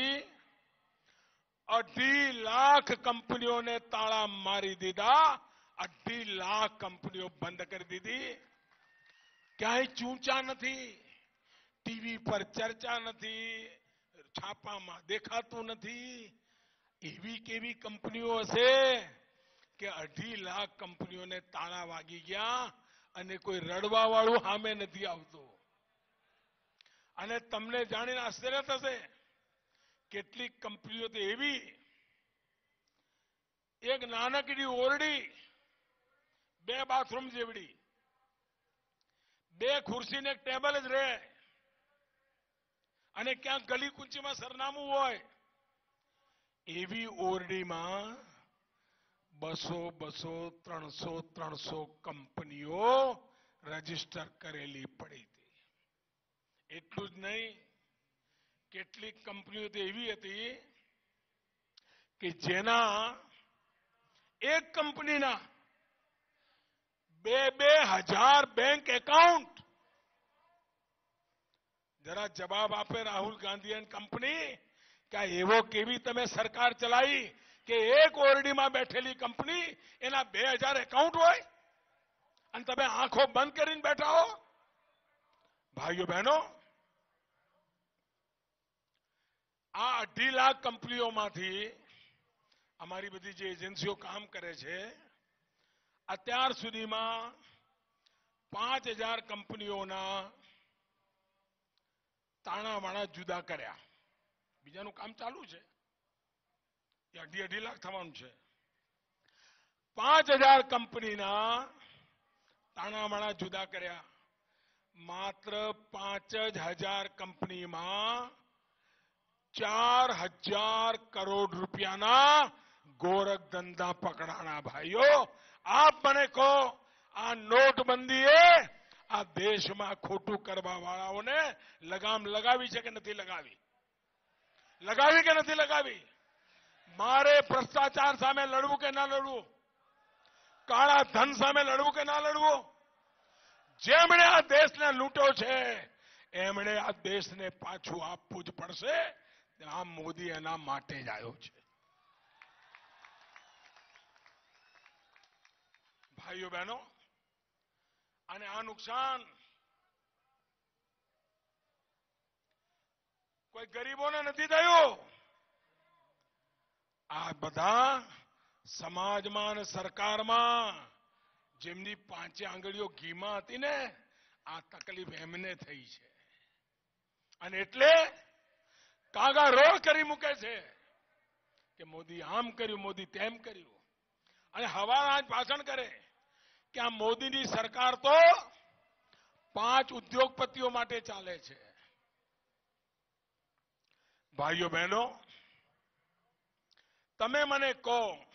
અઢી લાખ કંપનીઓને તાળા મારી દીધા. અઢી લાખ કંપનીઓ બંધ કરી દીધી. ક્યાંય ચૂંચા નથી, ટીવી પર ચર્ચા નથી, છાપામાં દેખાતું નથી. એવી કેવી કંપનીઓ હશે કે અઢી લાખ કંપનીઓને તાળા વાગી ગયા અને કોઈ રડવા વાળું સામે નથી આવતું. અને તમને જાણીને આશ્ચર્ય થશે, કેટલીક કંપનીઓ તો એવી, એક નાનકડી ઓરડી, બે બાથરૂમ જેવડી, બે ખુરશી ને એક ટેબલ જ રહે અને ક્યાંક ગલી કુંચીમાં સરનામું હોય એવી ઓરડીમાં બસો બસો ત્રણસો ત્રણસો કંપનીઓ રજીસ્ટર કરેલી પડી હતી. એટલું જ નહીં, કેટલીક કંપનીઓ તો એવી હતી કે જેના એક કંપનીના બે બે હજાર બેંક એકાઉન્ટ. જરા જવાબ આપે રાહુલ ગાંધી એન્ડ કંપની કે એવો કેવી તમે સરકાર ચલાવી કે એક ઓરડીમાં બેઠેલી કંપની એના બે હજાર એકાઉન્ટ હોય અને તમે આંખો બંધ કરીને બેઠા હો. ભાઈઓ બહેનો, આ અઢી લાખ કંપનીઓમાંથી અમારી બધી જે એજન્સીઓ કામ કરે છે, અત્યાર સુધીમાં પાંચ હજાર કંપનીઓના તાણાવાણા જુદા કર્યા. બીજાનું કામ ચાલુ છે. એ અઢી અઢી લાખ થવાનું છે. પાંચ હજાર કંપનીના તાણાવાણા જુદા કર્યા. માત્ર પાંચ જ હજાર કંપનીમાં ચાર हजार करोड़ रुपयाना गोरख धंधा पकड़ाना. भाइयों, आप મને કહો, આ નોટબંધીએ આ દેશમાં ખોટું કરવા વાળાઓને લગામ લગાવી છે કે નથી લગાવી? લગાવી કે નથી લગાવી? મારે ભ્રષ્ટાચાર સામે લડવું કે ના લડવું? કાળા ધન સામે લડવું કે ના લડવું? જેમણે આ દેશને લૂંટ્યો છે એમણે આ દેશને પાછું આપવું જ પડશે. આ મોદી એના માટે જ આવ્યો છે. ભાઈઓ બહેનો, અને આ નુકસાન કોઈ ગરીબોને નથી થયું. આ બધા સમાજમાં અને સરકારમાં જેમની પાંચે આંગળીઓ ઘીમાં હતી ને, આ તકલીફ એમને થઈ છે. અને એટલે કાગા રોડ કરી મૂકે છે કે મોદી આમ કર્યું, મોદી તેમ કર્યું. અને હવાના જ ભાષણ કરે કે આ મોદીની સરકાર તો પાંચ ઉદ્યોગપતિઓ માટે ચાલે છે. ભાઈઓ બહેનો, તમે મને કહો,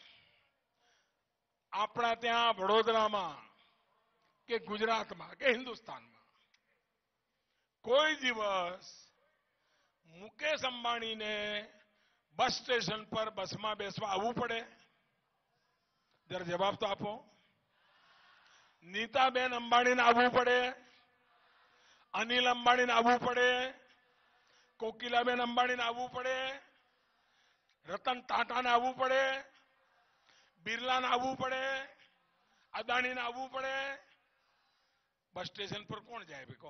આપણા ત્યાં વડોદરામાં કે ગુજરાતમાં કે હિન્દુસ્તાનમાં કોઈ દિવસ મુકેશ અંબાણીને બસ સ્ટેશન પર બસમાં બેસવા આવવું પડે? જરા જવાબ તો આપો. નીતાબેન અંબાણીને આવવું પડે? અનિલ અંબાણીને આવવું પડે? કોકિલાબેન અંબાણીને આવવું પડે? રતન ટાટાને આવવું પડે? બિરલાને આવવું પડે? અદાણીને આવવું પડે? બસ સ્ટેશન પર કોણ જાય ભાઈ કહો?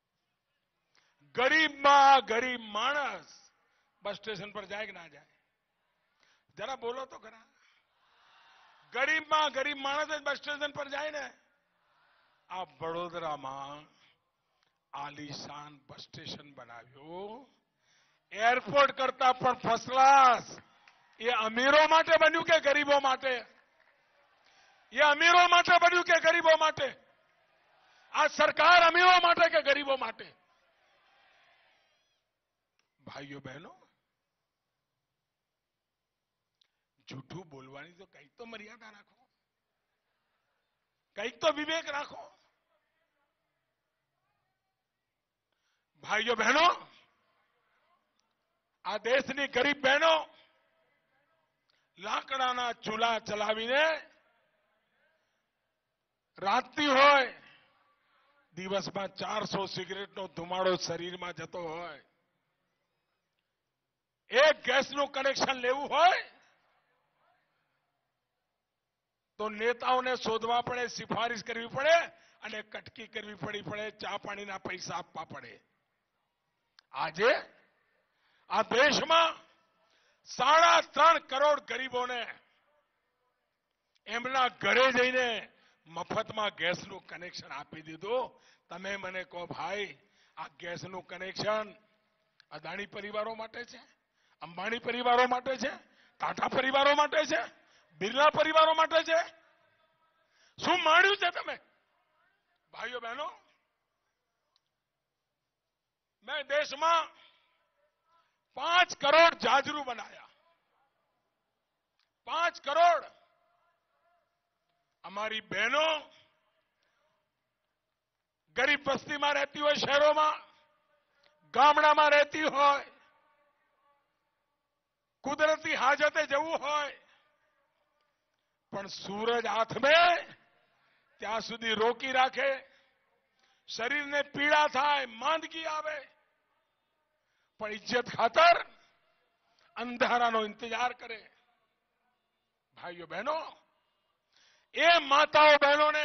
ગરીબમાં ગરીબ માણસ બસ સ્ટેશન પર જાય કે ના જાય? જરા બોલો તો ખરા. ગરીબમાં ગરીબ માણસ જ બસ સ્ટેશન પર જાય ને. આ વડોદરામાં આલીશાન બસ સ્ટેશન બનાવ્યું. એરપોર્ટ કરતા પણ ફર્સ્ટ ક્લાસ. એ અમીરો માટે બન્યું કે ગરીબો માટે? એ અમીરો માટે બન્યું કે ગરીબો માટે? આ સરકાર અમીરો માટે કે ગરીબો માટે? ભાઈઓ બહેનો, જૂઠું બોલવાની તો કંઈક તો મર્યાદા રાખો, કંઈક તો વિવેક રાખો. ભાઈઓ બહેનો, આ દેશની ગરીબ બહેનો લાકડાના ચૂલા ચલાવીને રાતની હોય દિવસમાં ચારસો સિગરેટનો ધુમાડો શરીરમાં જતો હોય, એક ગેસનું કનેક્શન લેવું હોય તો નેતાઓને શોધવા પડે, સિફારિશ કરવી પડે અને કટકી કરવી પડી પડે, ચા પાણીના પૈસા આપવા પડે. આજે આ દેશમાં સાડા ત્રણ કરોડ ગરીબોને એમના ઘરે જઈને મફતમાં ગેસનું કનેક્શન આપી દીધું. તમે મને કહો ભાઈ, આ ગેસનું કનેક્શન અદાણી પરિવારો માટે છે, અંબાણી પરિવારો માટે છે, ટાટા પરિવારો માટે છે, બિરલા પરિવારો માટે છે? શું માંડ્યું છે તમે? ભાઈઓ બહેનો, મેં દેશમાં પાંચ કરોડ જાજરૂ બનાયા. પાંચ કરોડ અમારી બહેનો ગરીબ વસ્તીમાં રહેતી હોય, શહેરોમાં, ગામડામાં રહેતી હોય, કુદરતી હાજતે જવું હોય પણ સૂરજ હાથમાં ત્યાં સુધી રોકી રાખે, શરીરને પીડા થાય, માંદગી આવે પણ ઇજ્જત ખાતર અંધારાનો ઇંતજાર કરે. ભાઈઓ બહેનો, એ માતાઓ બહેનોને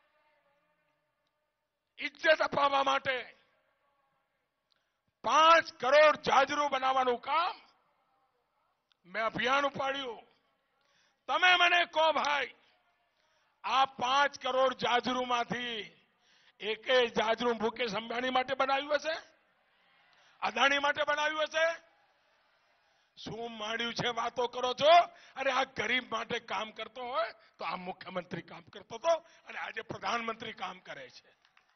ઇજ્જત અપાવવા માટે પાંચ કરોડ જાજરૂ બનાવવાનું કામ મેં અભિયાન ઉપાડ્યું. તમે મને કહો ભાઈ, આ પાંચ કરોડ જાજરૂમાંથી એકેય જાજરૂ મુકેશ અંબાણી માટે બનાવ્યું હશે? અદાણી માટે બનાવ્યું હશે? શું માંડ્યું છે? વાતો કરો છો. અરે આ ગરીબ માટે કામ કરતો હોય તો આ મુખ્યમંત્રી કામ કરતો હતો અને આજે પ્રધાનમંત્રી કામ કરે છે.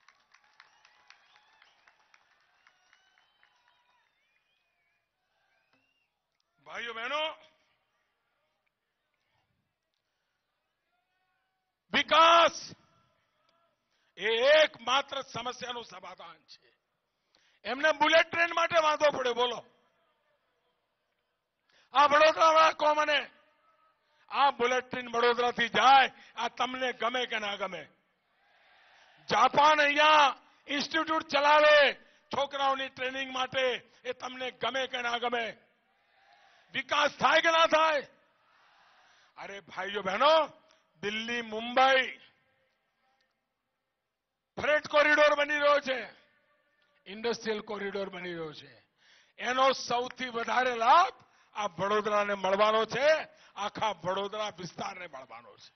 ભાઈઓ બહેનો, વિકાસ એ એકમાત્ર સમસ્યાનું સમાધાન છે. એમને બુલેટ ટ્રેન માટે વાંધો પડ્યો. બોલો, આ વડોદરાવાળા કહો મને, આ બુલેટ ટ્રેન વડોદરાથી જાય, આ તમને ગમે કે ના ગમે? જાપાન અહીંયા ઇન્સ્ટિટ્યૂટ ચલાવે છોકરાઓની ટ્રેનિંગ માટે, એ તમને ગમે કે ના ગમે? વિકાસ થાય કે ના થાય? અરે ભાઈઓ બહેનો, દિલ્હી મુંબઈ ફ્રેટ કોરિડોર બની રહ્યો છે, ઇન્ડસ્ટ્રીયલ કોરિડોર બની રહ્યો છે. એનો સૌથી વધારે લાભ આ વડોદરાને મળવાનો છે, આખા વડોદરા વિસ્તારને મળવાનો છે.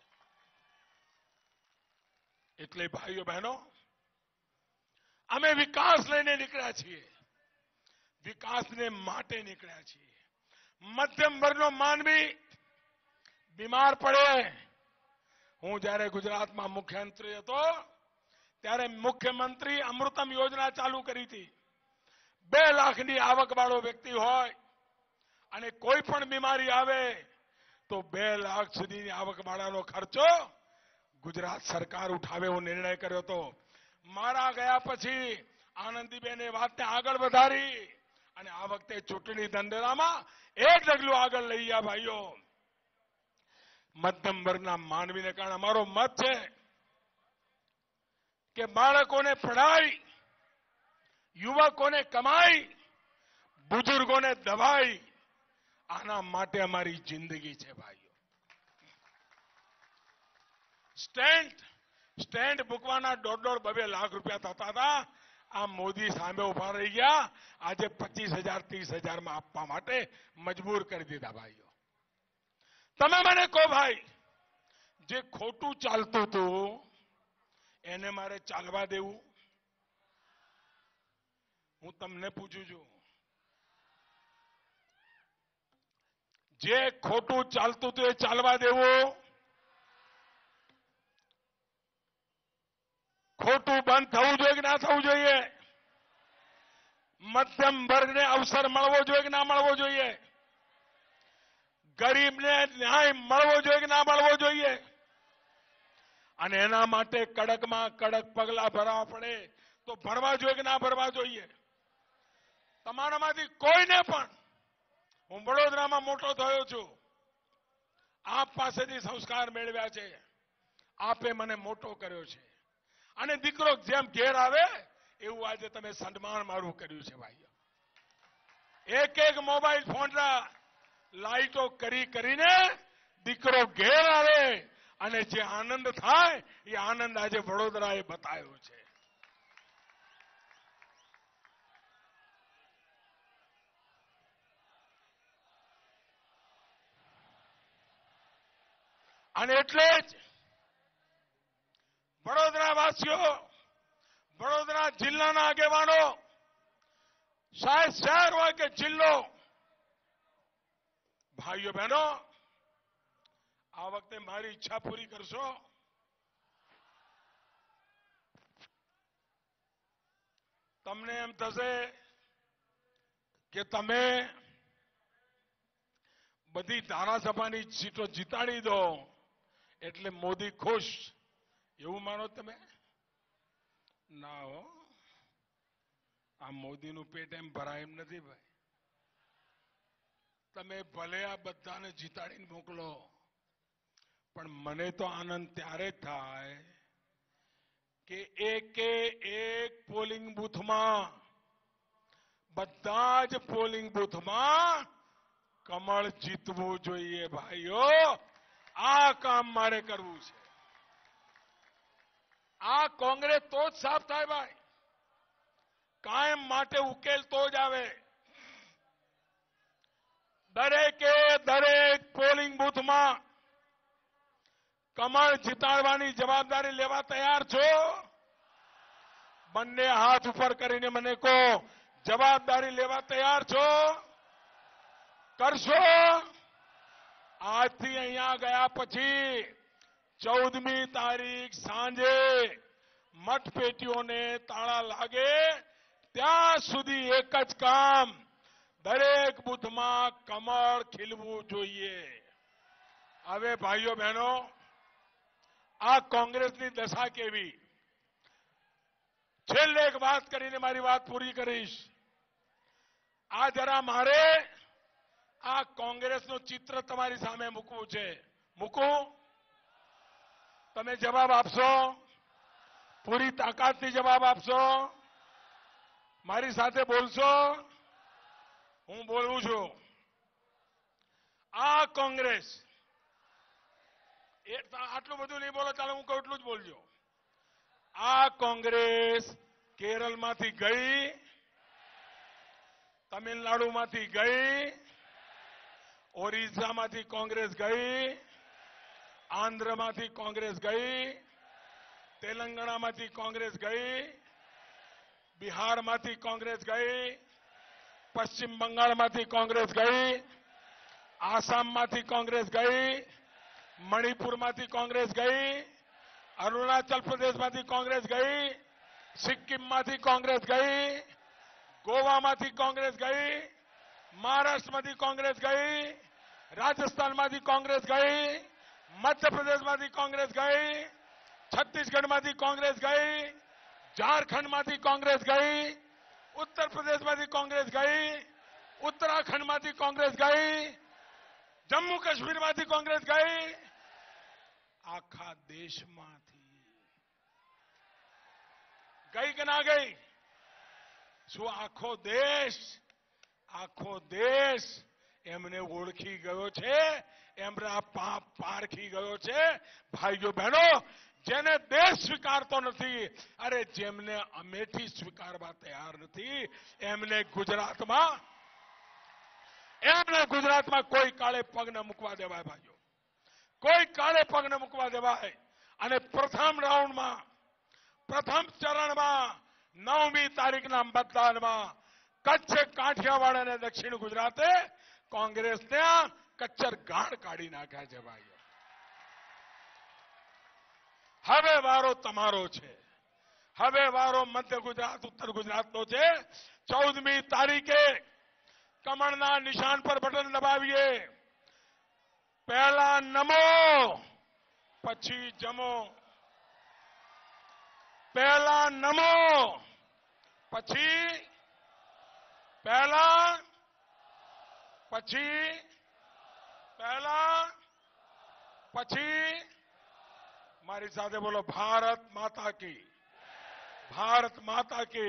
એટલે ભાઈઓ બહેનો, અમે વિકાસ લઈને નીકળ્યા છીએ, વિકાસને માટે નીકળ્યા છીએ. મધ્યમ વર્ગનો માનવી બીમાર પડે, હું જ્યારે ગુજરાતમાં મુખ્યમંત્રી હતો ત્યારે મુખ્યમંત્રી અમૃતમ યોજના ચાલુ કરી હતી. બે લાખની આવકવાળો વ્યક્તિ હોય અને કોઈ પણ બીમારી આવે તો બે લાખ સુધીની આવકવાળાનો ખર્ચો ગુજરાત સરકાર ઉઠાવે એવો નિર્ણય કર્યો હતો. મારા ગયા પછી આનંદીબેને વાતને આગળ વધારી અને આ વખતે ચૂંટણી ઢંઢેરામાં એક ડગલું આગળ લઈ ગયા. ભાઈઓ, મધ્યમ વર્ગના માનવીને કારણે અમારો મત છે કે બાળકોને પઢાઈ, યુવકોને કમાઈ, બુજુર્ગોને દવાઈ, આના માટે અમારી જિંદગી છે. ભાઈઓ, સ્ટેન્ડ સ્ટેન્ડ મૂકવાના દોઢ દોઢ બબે લાખ રૂપિયા થતા હતા, આ મોદી સામે ઉભા રહી ગયા, આજે પચીસ હજાર ત્રીસ હજારમાં આપવા માટે મજબૂર કરી દીધા. ભાઈઓ, તમે મને કહો ભાઈ, જે ખોટું ચાલતું હતું એને મારે ચાલવા દેવું? હું તમને પૂછું છું, જે ખોટું ચાલતું હતું એ ચાલવા દેવું? ખોટું બંધ થવું જોઈએ કે ના થવું જોઈએ? મધ્યમ વર્ગને અવસર મળવો જોઈએ કે ના મળવો જોઈએ? ગરીબને ન્યાય મળવો જોઈએ કે ના મળવો જોઈએ? અને એના માટે કડકમાં કડક પગલા ભરવા પડે તો ભરવા જોઈએ કે ના ભરવા જોઈએ? તમારામાંથી કોઈને પણ, હું વડોદરામાં મોટો થયો છું, આપ પાસેથી સંસ્કાર મેળવ્યા છે, આપે મને મોટો કર્યો છે. અને દીકરો જેમ ઘેર આવે એવું આજે તમે સન્માન મારું કર્યું છે ભાઈઓ. એક એક મોબાઈલ ફોનના લાઈટો કરી કરીને દીકરો ઘેર આવે અને જે આનંદ થાય એ આનંદ આજે વડોદરાએ બતાવ્યો છે. અને એટલે જ વડોદરાવાસીઓ, વડોદરા જિલ્લાના આગેવાનો, શાયદ શહેર હોય કે જિલ્લો, ભાઈઓ બહેનો, આ વખતે મારી ઈચ્છા પૂરી કરશો? તમને એમ થશે કે તમે બધી ધારાસભાની સીટો જીતાડી દો એટલે મોદી ખુશ, એવું માનો તમે? ના હો, આ મોદીનું પેટ એમ ભરાય એમ નથી ભાઈ. તમે ભલે આ બધાને જીતાડીને મોકલો, પણ મને તો આનંદ ત્યારે થાય કે એકે એક પોલિંગ બૂથમાં, બધા જ પોલિંગ બૂથમાં કમળ જીતવું જોઈએ ભાઈઓ. આ કામ મારે કરવું છે. આ કોંગ્રેસ તો જ સાફ થાય ભાઈ, કાયમ માટે ઉકેલ તો જ આવે. દરેકે દરેક પોલિંગ બૂથમાં કમળ જીતાડવાની જવાબદારી લેવા તૈયાર છો? બંને હાથ ઉપર કરીને મને કહો, જવાબદારી લેવા તૈયાર છો? કરશો? આજથી અહીંયા ગયા પછી ચૌદમી તારીખ સાંજે મતપેટીઓને તાળા લાગે ત્યાં સુધી એક જ કામ, દરેક બૂથમાં કમળ ખીલવું જોઈએ. હવે ભાઈઓ બહેનો, આ કોંગ્રેસની દશા કેવી? છેલ્લે એક વાત કરીને મારી વાત પૂરી કરીશ. આ જરા મારે આ કોંગ્રેસનું ચિત્ર તમારી સામે મૂકવું છે. મૂકું? તમે જવાબ આપશો? પૂરી તાકાતથી જવાબ આપશો? મારી સાથે બોલશો? હું બોલું છું. આ કોંગ્રેસ, આટલું બધું નહીં બોલો, ચાલો હું કહું એટલું જ બોલજો. આ કોંગ્રેસ કેરળમાંથી ગઈ, તમિલનાડુમાંથી ગઈ, ઓરિસ્સામાંથી કોંગ્રેસ ગઈ, આંધ્રમાંથી કોંગ્રેસ ગઈ, તેલંગાણામાંથી કોંગ્રેસ ગઈ, બિહારમાંથી કોંગ્રેસ ગઈ, પશ્ચિમ બંગાળમાંથી કોંગ્રેસ ગઈ, આસામમાંથી કોંગ્રેસ ગઈ, મણિપુરમાંથી કોંગ્રેસ ગઈ, અરુણાચલ પ્રદેશમાંથી કોંગ્રેસ ગઈ, સિક્કિમમાંથી કોંગ્રેસ ગઈ, ગોવામાંથી કોંગ્રેસ ગઈ, મહારાષ્ટ્રમાંથી કોંગ્રેસ ગઈ, રાજસ્થાનમાંથી કોંગ્રેસ ગઈ, મધ્યપ્રદેશમાંથી કોંગ્રેસ ગઈ, છત્તીસગઢમાંથી કોંગ્રેસ ગઈ, ઝારખંડમાંથી કોંગ્રેસ ગઈ, ઉત્તર પ્રદેશમાંથી કોંગ્રેસ ગઈ, ઉત્તરાખંડમાંથી કોંગ્રેસ ગઈ, જમ્મુ કાશ્મીરમાંથી કોંગ્રેસ ગઈ. આખા દેશમાંથી ગઈ કે ના ગઈ? શું આખો દેશ, આખો દેશ એમને ઓળખી ગયો છે, એમના પાપ પારખી ગયો છે? ભાઈઓ બહેનો, જેને દેશ સ્વીકારતો નથી, અરે જેમને અમેઠી સ્વીકારવા તૈયાર નથી, એમને ગુજરાતમાં એમને ગુજરાતમાં કોઈ કાળે પગ ન મૂકવા દેવાય ભાઈઓ, કોઈ કાળે પગ ન મૂકવા દેવાય. અને પ્રથમ રાઉન્ડમાં, પ્રથમ ચરણમાં નવમી તારીખના મતદાનમાં કચ્છ, કાઠિયાવાડ અને દક્ષિણ ગુજરાતે કોંગ્રેસને કચ્છર ગાઢ કાઢી નાખ્યા છે ભાઈઓ. હવે વારો તમારો છે. હવે વારો મધ્ય ગુજરાત, ઉત્તર ગુજરાતનો છે. ચૌદમી તારીખે કમળના નિશાન પર બટન દબાવીએ. પહેલા નમો, પછી જમો. પહેલા નમો, પછી પહેલા, પછી પહેલા, પછી મારી સાથે બોલો, ભારત માતા કી. भारत माता की।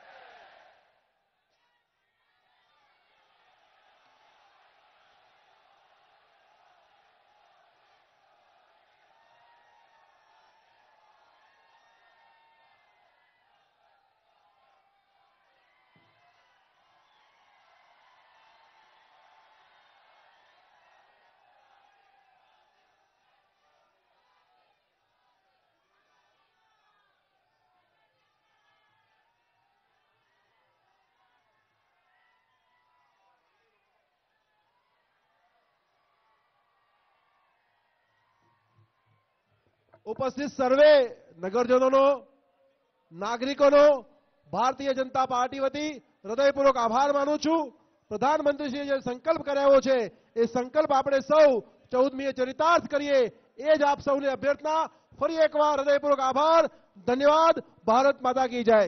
ઉપસ્થિત સર્વે નગરજનોનો, નાગરિકોનો ભારતીય જનતા પાર્ટી વતી હૃદયપૂર્વક આભાર માનું છું. પ્રધાનમંત્રીશ્રીએ જે સંકલ્પ કરાવ્યો છે એ સંકલ્પ આપણે સૌ ચૌદમીએ ચરિતાર્થ કરીએ એ જ આપ સૌને અભ્યર્થના. ફરી એકવાર હૃદયપૂર્વક આભાર. ધન્યવાદ. ભારત માતા કી જય.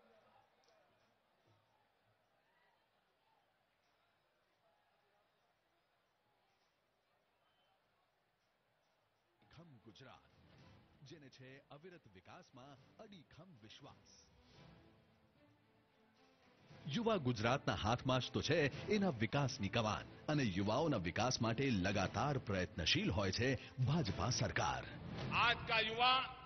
ખમ ગુજરાત, જેને છે અવિરત વિકાસમાં અડીખમ વિશ્વાસ. યુવા ગુજરાતના હાથમાં જ તો છે એના વિકાસની કમાન, અને યુવાઓના વિકાસ માટે લગાતાર પ્રયત્નશીલ હોય છે ભાજપા સરકાર. आज का युवा